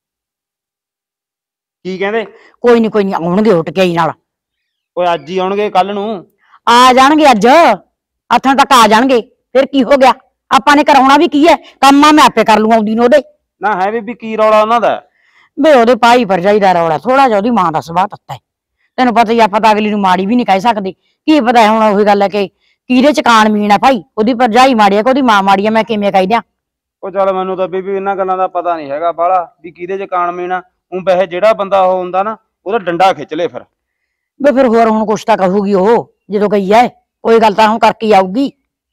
ਕੀ ਕਹਿੰਦੇ? ਕੋਈ ਨੀ ਆਉਣਗੇ ਉਹ ਟਕਿਆਈ ਨਾਲ। ਓਏ ਅੱਜ ਹੀ ਆਉਣਗੇ, ਕੱਲ ਨੂੰ ਆ ਜਾਣਗੇ, ਅੱਜ ਹੱਥਾਂ ਤੱਕ ਆ ਜਾਣਗੇ। ਫਿਰ ਕੀ ਹੋ ਗਿਆ, ਆਪਾਂ ਨੇ ਕਰਾਉਣਾ ਵੀ ਕੀ ਹੈ, ਕੰਮ ਆ ਮੈਂ ਆਪੇ ਕਰ ਲੂੰ ਆਉਂਦੀ ਨੂੰ ਉਹਦੇ। ਨਾ ਹੈ ਬੀਬੀ, ਕੀ ਰੌਲਾ ਉਹਨਾਂ ਦਾ? ਬੇ ਉਹਦੇ ਭਾਈ ਭਰਜਾਈ ਦਾ ਰੌਲਾ, ਥੋੜਾ ਜਿਹਾ ਉਹਦੀ ਮਾਂ ਦਾ ਸੁਭਾਅ ਤੱਤਾ ਹੈ। ਤੈਨੂੰ ਪਤਾ ਹੀ, ਆਪਾਂ ਤਾਂ ਅਗਲੀ ਨੂੰ ਮਾੜੀ ਵੀ ਨਹੀਂ ਕਹਿ ਸਕਦੇ। ਕੀ ਪਤਾ ਹੁਣ ਉਹੀ ਗੱਲ ਹੈ ਕਿ ਕਿਹਦੇ ਚ ਕਾਣ ਮੀਣ ਹੈ ਭਾਈ, ਉਹਦੀ ਭਰਜਾਈ ਮਾੜੀ ਹੈ ਕਿ ਉਹਦੀ ਮਾਂ ਮਾੜੀ ਹੈ, ਮੈਂ ਕਿਵੇਂ ਕਹਿ ਦਿਆਂ। ਉਹ ਚੱਲ ਮੈਨੂੰ ਤਾਂ ਬੀਬੀ ਇਹਨਾਂ ਗੱਲਾਂ ਦਾ ਪਤਾ ਨਹੀਂ ਹੈਗਾ ਬਾਹਲਾ, ਵੀ ਕਿਹਦੇ ਚ ਕਾਣ ਮੀਣਾ। ਉਹ ਵੈਸੇ ਜਿਹੜਾ ਬੰਦਾ ਉਹ ਹੁੰਦਾ ਨਾ, ਉਹਦਾ ਡੰਡਾ ਖਿੱਚ ਲੇ ਫਿਰ। ਬੇ ਫਿਰ ਹੋਰ ਹੁਣ ਕੁਛ ਤਾਂ ਕਹੂਗੀ ਉਹ, ਜਦੋਂ ਗਈ ਹੈ ਕੋਈ ਗੱਲ ਤਾਂ ਹੁਣ ਕਰਕੇ ਆਊਗੀ।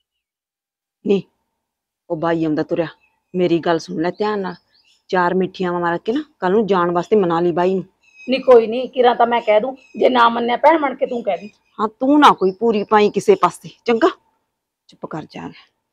ਨੀ ਉਹ ਬਾਈ ਆਉਂਦਾ ਤੁਰਿਆ, ਮੇਰੀ ਗੱਲ ਸੁਣ ਲੈ ਧਿਆਨ ਨਾਲ। 4 ਮਿੱਠੀਆਂ ਮਾਰ ਕੇ ਨਾ ਕੱਲ ਨੂੰ ਜਾਣ ਵਾਸਤੇ ਮਨਾ ਲਈ ਬਾਈ ਨੂੰ। ਨਹੀਂ ਕੋਈ ਨਹੀਂ, ਕਿਰਾਂ ਤਾਂ ਮੈਂ ਕਹਿ ਦੂੰ, ਜੇ ਨਾ ਮੰਨਿਆ ਭੈਣ ਬਣ ਕੇ ਤੂੰ ਕਹਿ ਦੀ। ਹਾਂ ਤੂੰ ਨਾ ਕੋਈ ਪੂਰੀ ਪਾਈ ਕਿਸੇ ਪਾਸੇ, ਚੰਗਾ ਚੁੱਪ ਕਰ ਜਾ।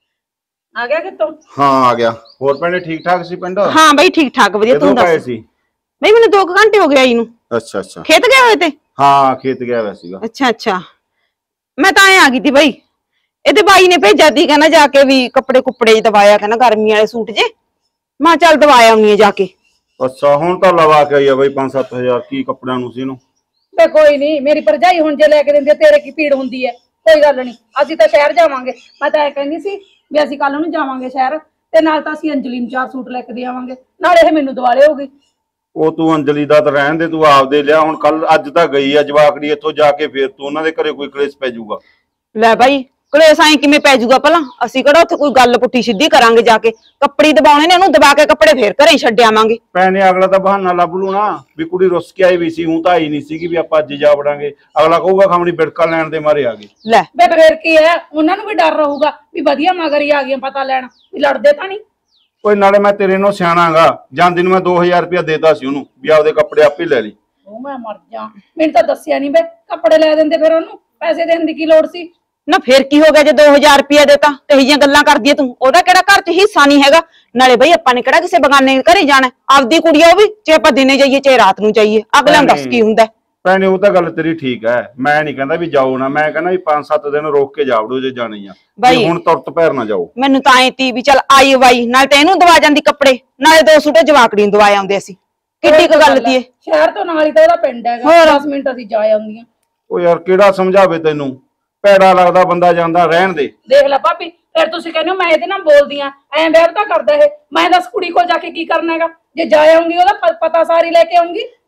ਆ ਗਿਆ ਕਿਤੋਂ? ਹਾਂ ਆ ਗਿਆ। ਹੋਰ ਭੈਣੇ ਠੀਕ ਠਾਕ ਸੀ ਪਿੰਡ? ਹਾਂ ਬਾਈ ਠੀਕ ਠਾਕ ਵਧੀਆ, ਤੂੰ ਦੱਸ। ਸੀ ਬਈ ਮੈਨੂੰ 2 ਘੰਟੇ ਹੋ ਗਏ ਆਈ ਨੂੰ। ਅੱਛਾ ਖੇਤ ਗਏ ਹੋਏ ਤੇ? ਹਾਂ ਖੇਤ ਗਿਆ ਹੋਇਆ ਸੀਗਾ। ਅੱਛਾ ਮੈਂ ਤਾਂ ਐ ਆ ਗਈ ਤੀ ਬਈ, ਇਹਦੇ ਬਾਈ ਨੇ ਭੇਜਿਆ ਤੀ, ਕਹਿੰਦਾ ਜਾ ਕੇ ਵੀ ਕੱਪੜੇ ਕੁੱਪੜੇ ਦਵਾਇਆ, ਕਹਿੰਦਾ ਗਰਮੀ ਵਾਲੇ ਸੂਟ ਜੇ। ਮੈਂ ਚੱਲ ਦਵਾਇਆ ਆਉਣੀ ਜਾ ਕੇ। ਅੱਛਾ ਹੁਣ ਤਾਂ ਲਵਾ ਕੇ ਆਈ ਆ ਬਈ 5-7 ਹਜ਼ਾਰ, ਕੀ ਕੱਪੜਿਆਂ ਨੂੰ ਸੀ ਇਹਨੂੰ। ਤੇ ਕੋਈ ਨਹੀਂ, ਮੇਰੀ ਭਰਜਾਈ ਹੁਣ ਜੇ ਲੈ ਕੇ ਦਿੰਦੀ, ਤੇਰੇ ਕੀ ਪੀੜ ਹੁੰਦੀ ਹੈ? ਕੋਈ ਗੱਲ ਨਹੀਂ, ਅਸੀਂ ਤਾਂ ਸ਼ਹਿਰ ਜਾਵਾਂਗੇ। ਮੈਂ ਤਾਂ ਇਹ ਕਹਿੰਦੀ ਸੀ ਵੀ ਅਸੀਂ ਕੱਲ ਨੂੰ ਜਾਵਾਂਗੇ ਸ਼ਹਿਰ, ਤੇ ਨਾਲ ਤਾਂ ਅਸੀਂ ਅੰਜਲੀ ਨੂੰ 4 ਸੂਟ ਲੈ ਕੇ ਦੇਵਾਂਗੇ, ਨਾਲੇ ਇਹ ਮੈਨੂੰ ਦਿਵਾਲੇ ਹੋਗੀ। ਉਹ ਤੂੰ ਅੰਜਲੀ ਦਾ ਤਾਂ ਰਹਿਣ ਦੇ, ਤੂੰ ਆਪਦੇ ਲਿਆ। ਹੁਣ ਕੱਲ ਅੱਜ ਤਾਂ ਗਈ ਆ ਜਵਾਕੜੀ ਇੱਥੋਂ, ਜਾ ਕੇ ਫੇਰ ਤੂੰ ਉਹਨਾਂ ਦੇ ਘਰੇ ਕੋਈ ਕਲੇਸ਼ ਪੈ ਜਾਊਗਾ। ਲੈ ਬਾਈ ਕਲੇਸ਼ ਐਂ ਕਿਵੇਂ ਪੈ ਜਾਊਗਾ? ਭਲਾ ਅਸੀਂ ਕਿਹੜਾ ਉੱਥੇ ਕੋਈ ਗੱਲ ਪੁੱਠੀ ਸਿੱਧੀ ਕਰਾਂਗੇ? ਜਾ ਕੇ ਕੱਪੜੇ ਦਬਾਉਣੇ ਨੇ, ਉਹਨੂੰ ਦਬਾ ਕੇ ਕੱਪੜੇ ਫੇਰ ਘਰੇ ਹੀ ਛੱਡ ਆਵਾਂਗੇ। ਭੈਣੇ ਅਗਲਾ ਤਾਂ ਬਹਾਨਾ ਲੱਭ ਲੂ ਨਾ, ਵੀ ਕੁੜੀ ਰੁੱਸ ਕੇ ਆਈ ਵੀ ਸੀ, ਹੁਣ ਤਾਂ ਆਈ ਨਹੀਂ ਸੀਗੀ ਵੀ ਆਪਾਂ ਅੱਜ ਜਾ ਵੜਾਂਗੇ। ਅਗਲਾ ਕਹੂਗਾ ਖਾਮਣੀ ਬਿੜਕਾ ਲੈਣ ਦੇ ਮਾਰੇ ਆ ਗਏ। ਲੈ ਬੇ ਫੇਰ ਕੀ ਹੈ, ਉਹਨਾਂ ਨੂੰ ਵੀ ਡਰ ਰਹੂਗਾ ਵੀ ਵਧੀਆ ਮਗਰ ਹੀ ਆ ਗਈਆਂ ਪਤਾ ਲੈਣ, ਵੀ ਲੜਦੇ ਤਾਂ ਨਹੀਂ। ਓਏ ਨਾਲੇ ਮੈਂ ਤੇਰੇ ਨੂੰ ਸਿਆਣਾਗਾ, ਜਾਂਦੀ ਨੂੰ ਮੈਂ 2000 ਰੁਪਇਆ ਦੇਤਾ ਸੀ ਉਹਨੂੰ, ਵੀ ਆਪਦੇ ਕੱਪੜੇ ਆਪੇ ਲੈ ਲਈ। ਉਹ ਮੈਂ ਮਰ ਜਾ, ਮੈਨੂੰ ਤਾਂ ਦੱਸਿਆ ਨਹੀਂ ਬੇ, ਕੱਪੜੇ ਲੈ ਦਿੰਦੇ ਫਿਰ ਉਹਨੂੰ, ਪੈਸੇ ਦੇਣ ਦੀ ਕੀ ਲੋੜ ਸੀ? ਨਾ ਫੇਰ ਕੀ ਹੋ ਗਿਆ ਜੇ 2000 ਰੁਪਇਆ ਦੇਤਾ? ਇਹੋ ਜਿਹੀਆਂ ਗੱਲਾਂ ਕਰਦੀ ਐ ਤੂੰ, ਉਹਦਾ ਕਿਹੜਾ ਘਰ 'ਚ ਹਿੱਸਾ ਨਹੀਂ ਹੈਗਾ? ਨਾਲੇ ਬਈ ਆਪਾਂ ਨੇ ਕਿਹੜਾ ਕਿਸੇ ਬਗਾਨੇ ਘਰੇ ਜਾਣਾ, ਆਪਦੀ ਕੁੜੀ ਆ ਉਹ ਵੀ, ਚਾਹੇ ਆਪਾਂ ਦਿਨੇ ਜਾਈਏ ਚਾਹੇ ਰਾਤ ਨੂੰ ਜਾਈਏ, ਅਗਲਾ ਨੂੰ ਦੱਸ ਕੀ ਹੁੰਦਾ। ਭੈਣੇ ਉਹ ਤਾਂ ਗੱਲ ਤੇਰੀ ਠੀਕ ਹੈ, ਮੈਂ ਨਹੀਂ ਕਹਿੰਦਾ ਵੀ ਜਾਓ ਨਾ, ਮੈਂ ਕਹਿੰਦਾ ਵੀ 5-7 ਦਿਨ ਰੋਕ ਕੇ ਜਾਵੜੋ ਜੇ ਜਾਣੀ ਆ। ਬਾਈ ਹੁਣ ਤੁਰਤ ਪੈਰ ਨਾ ਜਾਓ। ਮੈਨੂੰ ਤਾਂ ਐ ਤੀ ਵੀ ਚੱਲ ਆਈ ਬਾਈ, ਨਾਲ ਤੇ ਇਹਨੂੰ ਦਵਾ ਜਾਂਦੀ ਕੱਪੜੇ, ਨਾਲੇ 2 ਸੂਟ ਜਵਾਕੜੀ ਨੂੰ ਦਵਾ ਆਉਂਦੇ ਅਸੀਂ। ਕਿੱਡੀ ਕੁ ਗੱਲ ਤੀ? ਸ਼ਹਿਰ ਤੋਂ ਨਾਲ ਹੀ ਤਾਂ ਉਹਦਾ ਪਿੰਡ ਹੈਗਾ, 10 ਮਿੰਟ ਅਸੀਂ ਜਾ ਆਉਂਦੀਆਂ। ਉਹ ਯਾਰ ਕਿਹੜਾ ਸਮਝਾਵੇ ਤੈਨੂੰ, ਭੈੜਾ ਲੱਗਦਾ ਬੰਦਾ ਜਾਂਦਾ, ਰਹਿਣ ਦੇ। ਦੇਖ ਲੈ ਭਾਬੀ, ਫਿਰ ਤੁਸੀਂ ਕਹਿੰਦੇ ਹੋ ਮੈਂ ਇਹਦੇ ਨਾਲ ਬੋਲਦੀ ਆ, ਐਂ ਵਿਆਹ ਤਾਂ ਕਰਦਾ ਇਹ। ਮੈਂ ਦੱਸ ਕੁੜੀ ਕੋਲ ਜਾ ਕੇ ਕੀ ਕਰਨਾ ਹੈਗਾ? ਜੇ ਜਾ ਆਉਂਗੀ ਉਹਦਾ ਪਤਾ ਸਾਰੀ ਲੈ ਕੇ ਆਉਂਗੀ।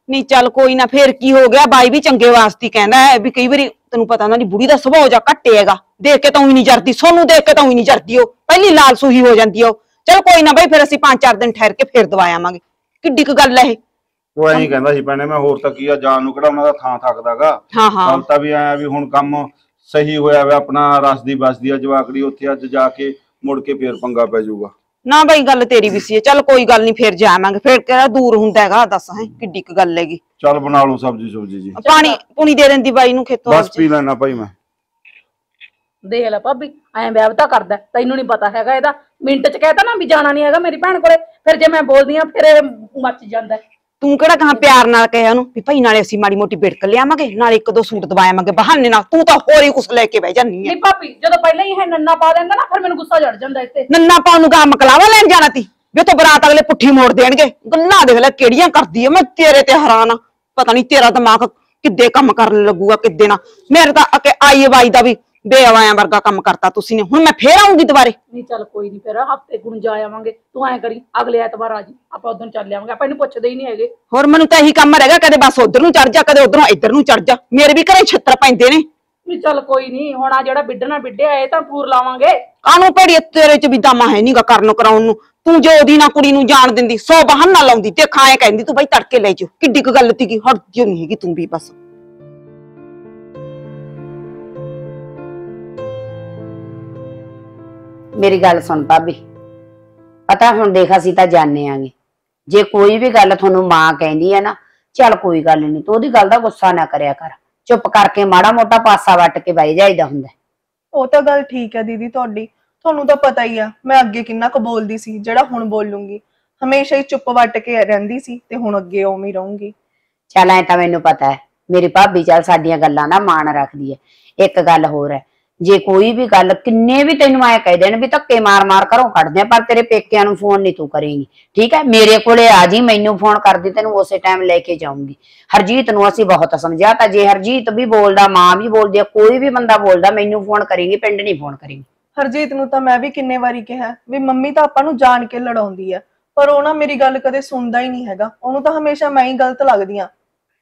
ਨਹੀਂ ਚੱਲ ਕੋਈ ਨਾ, ਫੇਰ ਕੀ ਹੋ ਗਿਆ, ਬਾਈ ਵੀ ਚੰਗੇ ਵਾਸਤੇ ਹੀ ਕਹਿੰਦਾ ਹੈ ਵੀ ਕਈ ਵਾਰੀ ਤੈਨੂੰ ਪਤਾ ਉਹਨਾਂ ਦੀ ਬੁੜੀ ਦਾ ਸੁਭਾਅ ਜਾ ਘੱਟੇ ਹੈਗਾ, ਦੇਖ ਕੇ ਤਾਂ ਉਹੀ ਨਹੀਂ ਜਰਦੀ, ਸੋਨੂੰ ਦੇਖ ਕੇ ਤਾਂ ਉਹੀ ਨਹੀਂ ਜਰਦੀ, ਉਹ ਪਹਿਲੀ ਲਾਲ ਸੂਹੀ ਹੋ ਜਾਂਦੀ ਆ ਉਹ। ਚਲ ਕੋਈ ਨਾ ਬਾਈ, ਫਿਰ ਅਸੀਂ 5-4 ਦਿਨ ਠਹਿਰ ਕੇ ਫੇਰ ਦਵਾ ਆਵਾਂਗੇ। ਕਿੱਡੀ ਕੁ ਗੱਲ ਹੈ ਇਹ। ਉਹ ਐਂ ਕਹਿੰਦਾ ਸੀ ਭੈਣੇ, ਮੈਂ ਹੋਰ ਤਾਂ ਕੀ ਆ, ਜਾਣ ਨੂੰ ਕਿਹੜਾ ਉਹਨਾਂ ਦਾ ਥਾਂ ਥੱਕਦਾਗਾ। ਹਾਂ ਹਾਂ ਗੱਲ ਤਾਂ ਵੀ ਆਇਆ ਵੀ ਹੁਣ ਕੰਮ ਸਹੀ ਹੋਇਆ ਵਾ, ਆਪਣਾ ਰਸਦੀ ਬਸਦੀ ਆ ਜਵਾਕੜੀ ਉੱਥੇ, ਅੱਜ ਜਾ ਕੇ ਮੁੜ ਕੇ ਫੇਰ ਪੰਗਾ ਪੈ ਜਾਊਗਾ। ਨਾ ਬਾਈ ਗੱਲ ਤੇਰੀ ਵੀ ਸੀ, ਚੱਲ ਕੋਈ ਗੱਲ ਨਹੀਂ, ਫੇਰ ਜਾਵਾਂਗੇ, ਫੇਰ ਕਿਹੜਾ ਦੂਰ ਹੁੰਦਾ ਹੈਗਾ, ਦੱਸ ਹੈ ਕਿੱਡੀ ਕੁ ਗੱਲ ਹੈਗੀ। ਚੱਲ ਬਣਾ ਲਓ ਸਬਜ਼ੀ ਜੀ। ਪਾਣੀ ਪੂਣੀ ਦੇ ਦਿੰਦੀ ਬਾਈ ਨੂੰ ਖੇਤੋਂ। ਬਸ ਪੀ ਲੈਣਾ ਭਾਈ ਮੈਂ। ਦੇਖ ਲੈ ਭਾਬੀ, ਐਂ ਵਿਆਹ ਕਰਦਾ, ਤੈਨੂੰ ਨਹੀਂ ਪਤਾ ਹੈਗਾ ਇਹਦਾ। ਮਿੰਟ ਚ ਕਹਿਤਾ ਨਾ ਵੀ ਜਾਣਾ ਨਹੀਂ ਹੈਗਾ ਮੇਰੀ ਭੈਣ ਕੋਲੇ, ਫਿਰ ਜੇ ਮੈਂ ਬੋਲਦੀ ਆ ਫਿਰ ਇਹ ਮੱਚ ਜਾਂਦਾ। ਤੂੰ ਕਿਹੜਾ ਕਹਾਂ ਪਿਆਰ ਨਾਲ ਕਹਿਆ ਉਹਨੂੰ ਵੀ ਭਾਈ ਨਾਲੇ ਅਸੀਂ ਮਾੜੀ ਮੋਟੀ ਬਿੜਕ ਲਿਆਵਾਂਗੇ, ਨਾਲੇ 1-2 ਸੂਟ ਦਵਾਵਾਂਗੇ ਬਹਾਨੇ ਨਾਲ, ਤੂੰ ਤਾਂ ਹੋਰ ਹੀ ਕੁਛ ਲੈ ਕੇ ਬਹਿ ਜਾਨੀ ਆ। ਨਹੀਂ ਭਾਬੀ, ਜਦੋਂ ਪਹਿਲਾਂ ਹੀ ਇਹ ਨੰਨਾ ਪਾ ਦਿੰਦਾ ਨਾ, ਫਿਰ ਮੈਨੂੰ ਗੁੱਸਾ ਚੜ ਜਾਂਦਾ ਇੱਥੇ। ਨੰਨਾ ਪਾਉਣ ਨੂੰ ਕੰਮ ਕਲਾਵਾ ਲੈਣ ਜਾਣਾ ਤੀ ਵੀ ਉੱਥੇ ਬਰਾਤ ਅਗਲੇ ਪੁੱਠੀ ਮੋੜ ਦੇਣਗੇ। ਗੱਲਾਂ ਦੇਖ ਲੈ ਕਿਹੜੀਆਂ ਕਰਦੀ ਆ, ਮੈਂ ਤੇਰੇ ਤੇ ਹੈਰਾਨ ਆ। ਪਤਾ ਨਹੀਂ ਤੇਰਾ ਦਿਮਾਗ ਕਿੱਦੇ ਕੰਮ ਕਰਨ ਲੱਗੂਗਾ ਕਿੱਦੇ ਨਾ। ਮੇਰੇ ਤਾਂ ਅਕੇ ਆਈ ਬਾਈ ਦਾ ਵੀ ਬੇਅਵਾਇਆਂ ਵਰਗਾ ਕੰਮ ਕਰਤਾ ਤੁਸੀਂ ਨੇ। ਹੁਣ ਮੈਂ ਫੇਰ ਆਉਂਗੀ ਦੁਬਾਰੇ। ਨਹੀਂ ਚੱਲ ਕੋਈ ਨਹੀਂ, ਫਿਰ ਹਫਤੇ ਗੁਣ ਜਾ ਆਵਾਂਗੇ। ਤੂੰ ਐਂ ਕਰੀ, ਅਗਲੇ ਐਤਵਾਰ ਆ ਜੀ, ਆਪਾਂ ਉਦੋਂ ਚੱਲ ਆਵਾਂਗੇ। ਆਪਾਂ ਇਹਨੂੰ ਪੁੱਛਦੇ ਹੀ ਨਹੀਂ ਹੈਗੇ। ਹੋਰ ਮੈਨੂੰ ਤਾਂ ਇਹੀ ਕੰਮ ਰਹੇਗਾ, ਕਦੇ ਬਸ ਉਧਰ ਨੂੰ ਚੜ ਜਾ, ਕਦੇ ਉਧਰੋਂ ਇੱਧਰ ਨੂੰ ਚੜ ਜਾ। ਮੇਰੇ ਵੀ ਘਰੇ ਛਿੱਤਰ ਪੈਂਦੇ ਨੇ। ਨਹੀਂ ਚੱਲ ਕੋਈ ਨਹੀਂ, ਹੁਣ ਆ ਜਿਹੜਾ ਬਿੱਡਣਾ ਬਿੱਡਿਆ ਇਹ ਤਾਂ ਪੂਰ ਲਾਵਾਂਗੇ। ਕਾਹਨੂੰ ਭੇੜੀ ਤੇਰੇ ਚ ਵੀ ਦਾਮਾ ਹੈ ਨਹੀਂਗਾ ਕਰਨ ਕਰਾਉਣ ਨੂੰ। ਤੂੰ ਜੋ ਉਹਦੀ ਨਾ ਕੁੜੀ ਨੂੰ ਜਾਣ ਦਿੰਦੀ, 100 ਬਹਾਨਾ ਲਾਉਂਦੀ ਤੇ ਖਾਏ ਕਹਿੰਦੀ ਤੂੰ ਬਾਈ ਤੜਕੇ ਲੈ ਜਾਓ। ਕਿੱਡੀ ਕੁ ਗੱਲ ਤੀ, ਹਟ ਜਿਉ ਨਹੀਂ ਹੈਗੀ ਤੂੰ ਵੀ ਬਸ। ਮੇਰੀ ਗੱਲ ਸੁਣ ਭਾਬੀ, ਪਤਾ ਹੁਣ ਦੇਖ ਅਸੀਂ ਤਾਂ ਜਾਣੇ ਆਂਗੇ, ਜੇ ਕੋਈ ਵੀ ਗੱਲ ਤੁਹਾਨੂੰ ਮਾਂ ਕਹਿੰਦੀ ਹੈ ਨਾ, ਚੱਲ ਕੋਈ ਗੱਲ ਨਹੀਂ, ਤੂੰ ਉਹਦੀ ਗੱਲ ਦਾ ਗੁੱਸਾ ਨਾ ਕਰਿਆ ਕਰ, ਚੁੱਪ ਕਰਕੇ ਮਾੜਾ ਮੋਟਾ ਪਾਸਾ ਵੱਟ ਕੇ ਬਹਿ ਜਾਈਦਾ ਹੁੰਦਾ। ਉਹ ਤਾਂ ਗੱਲ ਠੀਕ ਹੈ ਦੀਦੀ ਤੁਹਾਡੀ, ਤੁਹਾਨੂੰ ਤਾਂ ਪਤਾ ਹੀ ਆ ਮੈਂ ਅੱਗੇ ਕਿੰਨਾ ਕੁ ਬੋਲਦੀ ਸੀ, ਜਿਹੜਾ ਹੁਣ ਬੋਲੂੰਗੀ। ਹਮੇਸ਼ਾ ਹੀ ਚੁੱਪ ਵੱਟ ਕੇ ਰਹਿੰਦੀ ਸੀ ਤੇ ਹੁਣ ਅੱਗੇ ਉਵੇਂ ਹੀ ਰਹੂੰਗੀ। ਚੱਲ ਐ ਤਾਂ ਮੈਨੂੰ ਪਤਾ ਹੈ, ਮੇਰੀ ਭਾਬੀ ਚੱਲ ਸਾਡੀਆਂ ਗੱਲਾਂ ਦਾ ਮਾਣ ਰੱਖਦੀ ਹੈ। ਇੱਕ ਗੱਲ ਹੋਰ ਹੈ, ਜੇ ਕੋਈ ਵੀ ਗੱਲ ਕਿੰਨੇ ਵੀ ਤੈਨੂੰ ਐ ਕਹਿ ਦੇਣ ਵੀ ਧੱਕੇ ਮਾਰ ਮਾਰ ਘਰੋਂ ਕੱਢਦੇ ਆ, ਪਰ ਤੇਰੇ ਪੇਕਿਆਂ ਨੂੰ ਫੋਨ ਨਹੀਂ ਤੂੰ ਕਰੇਂਗੀ, ਠੀਕ ਹੈ? ਮੇਰੇ ਕੋਲੇ ਆ ਜੀ, ਮੈਨੂੰ ਫੋਨ ਕਰਦੀ, ਤੈਨੂੰ ਉਸੇ ਟਾਈਮ ਲੈ ਕੇ ਜਾਊਂਗੀ। ਹਰਜੀਤ ਨੂੰ ਅਸੀਂ ਬਹੁਤ ਸਮਝਾਤਾ, ਜੇ ਹਰਜੀਤ ਵੀ ਬੋਲਦਾ, ਮਾਂ ਵੀ ਬੋਲਦੀ ਆ, ਕੋਈ ਵੀ ਬੰਦਾ ਬੋਲਦਾ, ਮੈਨੂੰ ਫੋਨ ਕਰੇਂਗੀ, ਪਿੰਡ ਨਹੀਂ ਫੋਨ ਕਰੇਂਗੀ। ਹਰਜੀਤ ਨੂੰ ਤਾਂ ਮੈਂ ਵੀ ਕਿੰਨੇ ਵਾਰੀ ਕਿਹਾ ਵੀ ਮੰਮੀ ਤਾਂ ਆਪਾਂ ਨੂੰ ਜਾਣ ਕੇ ਲੜਾਉਂਦੀ ਆ, ਪਰ ਉਹ ਨਾ ਮੇਰੀ ਗੱਲ ਕਦੇ ਸੁਣਦਾ ਹੀ ਨਹੀਂ ਹੈਗਾ। ਉਹਨੂੰ ਤਾਂ ਹਮੇਸ਼ਾ ਮੈਂ ਹੀ ਗਲਤ ਲੱਗਦੀ ਆ।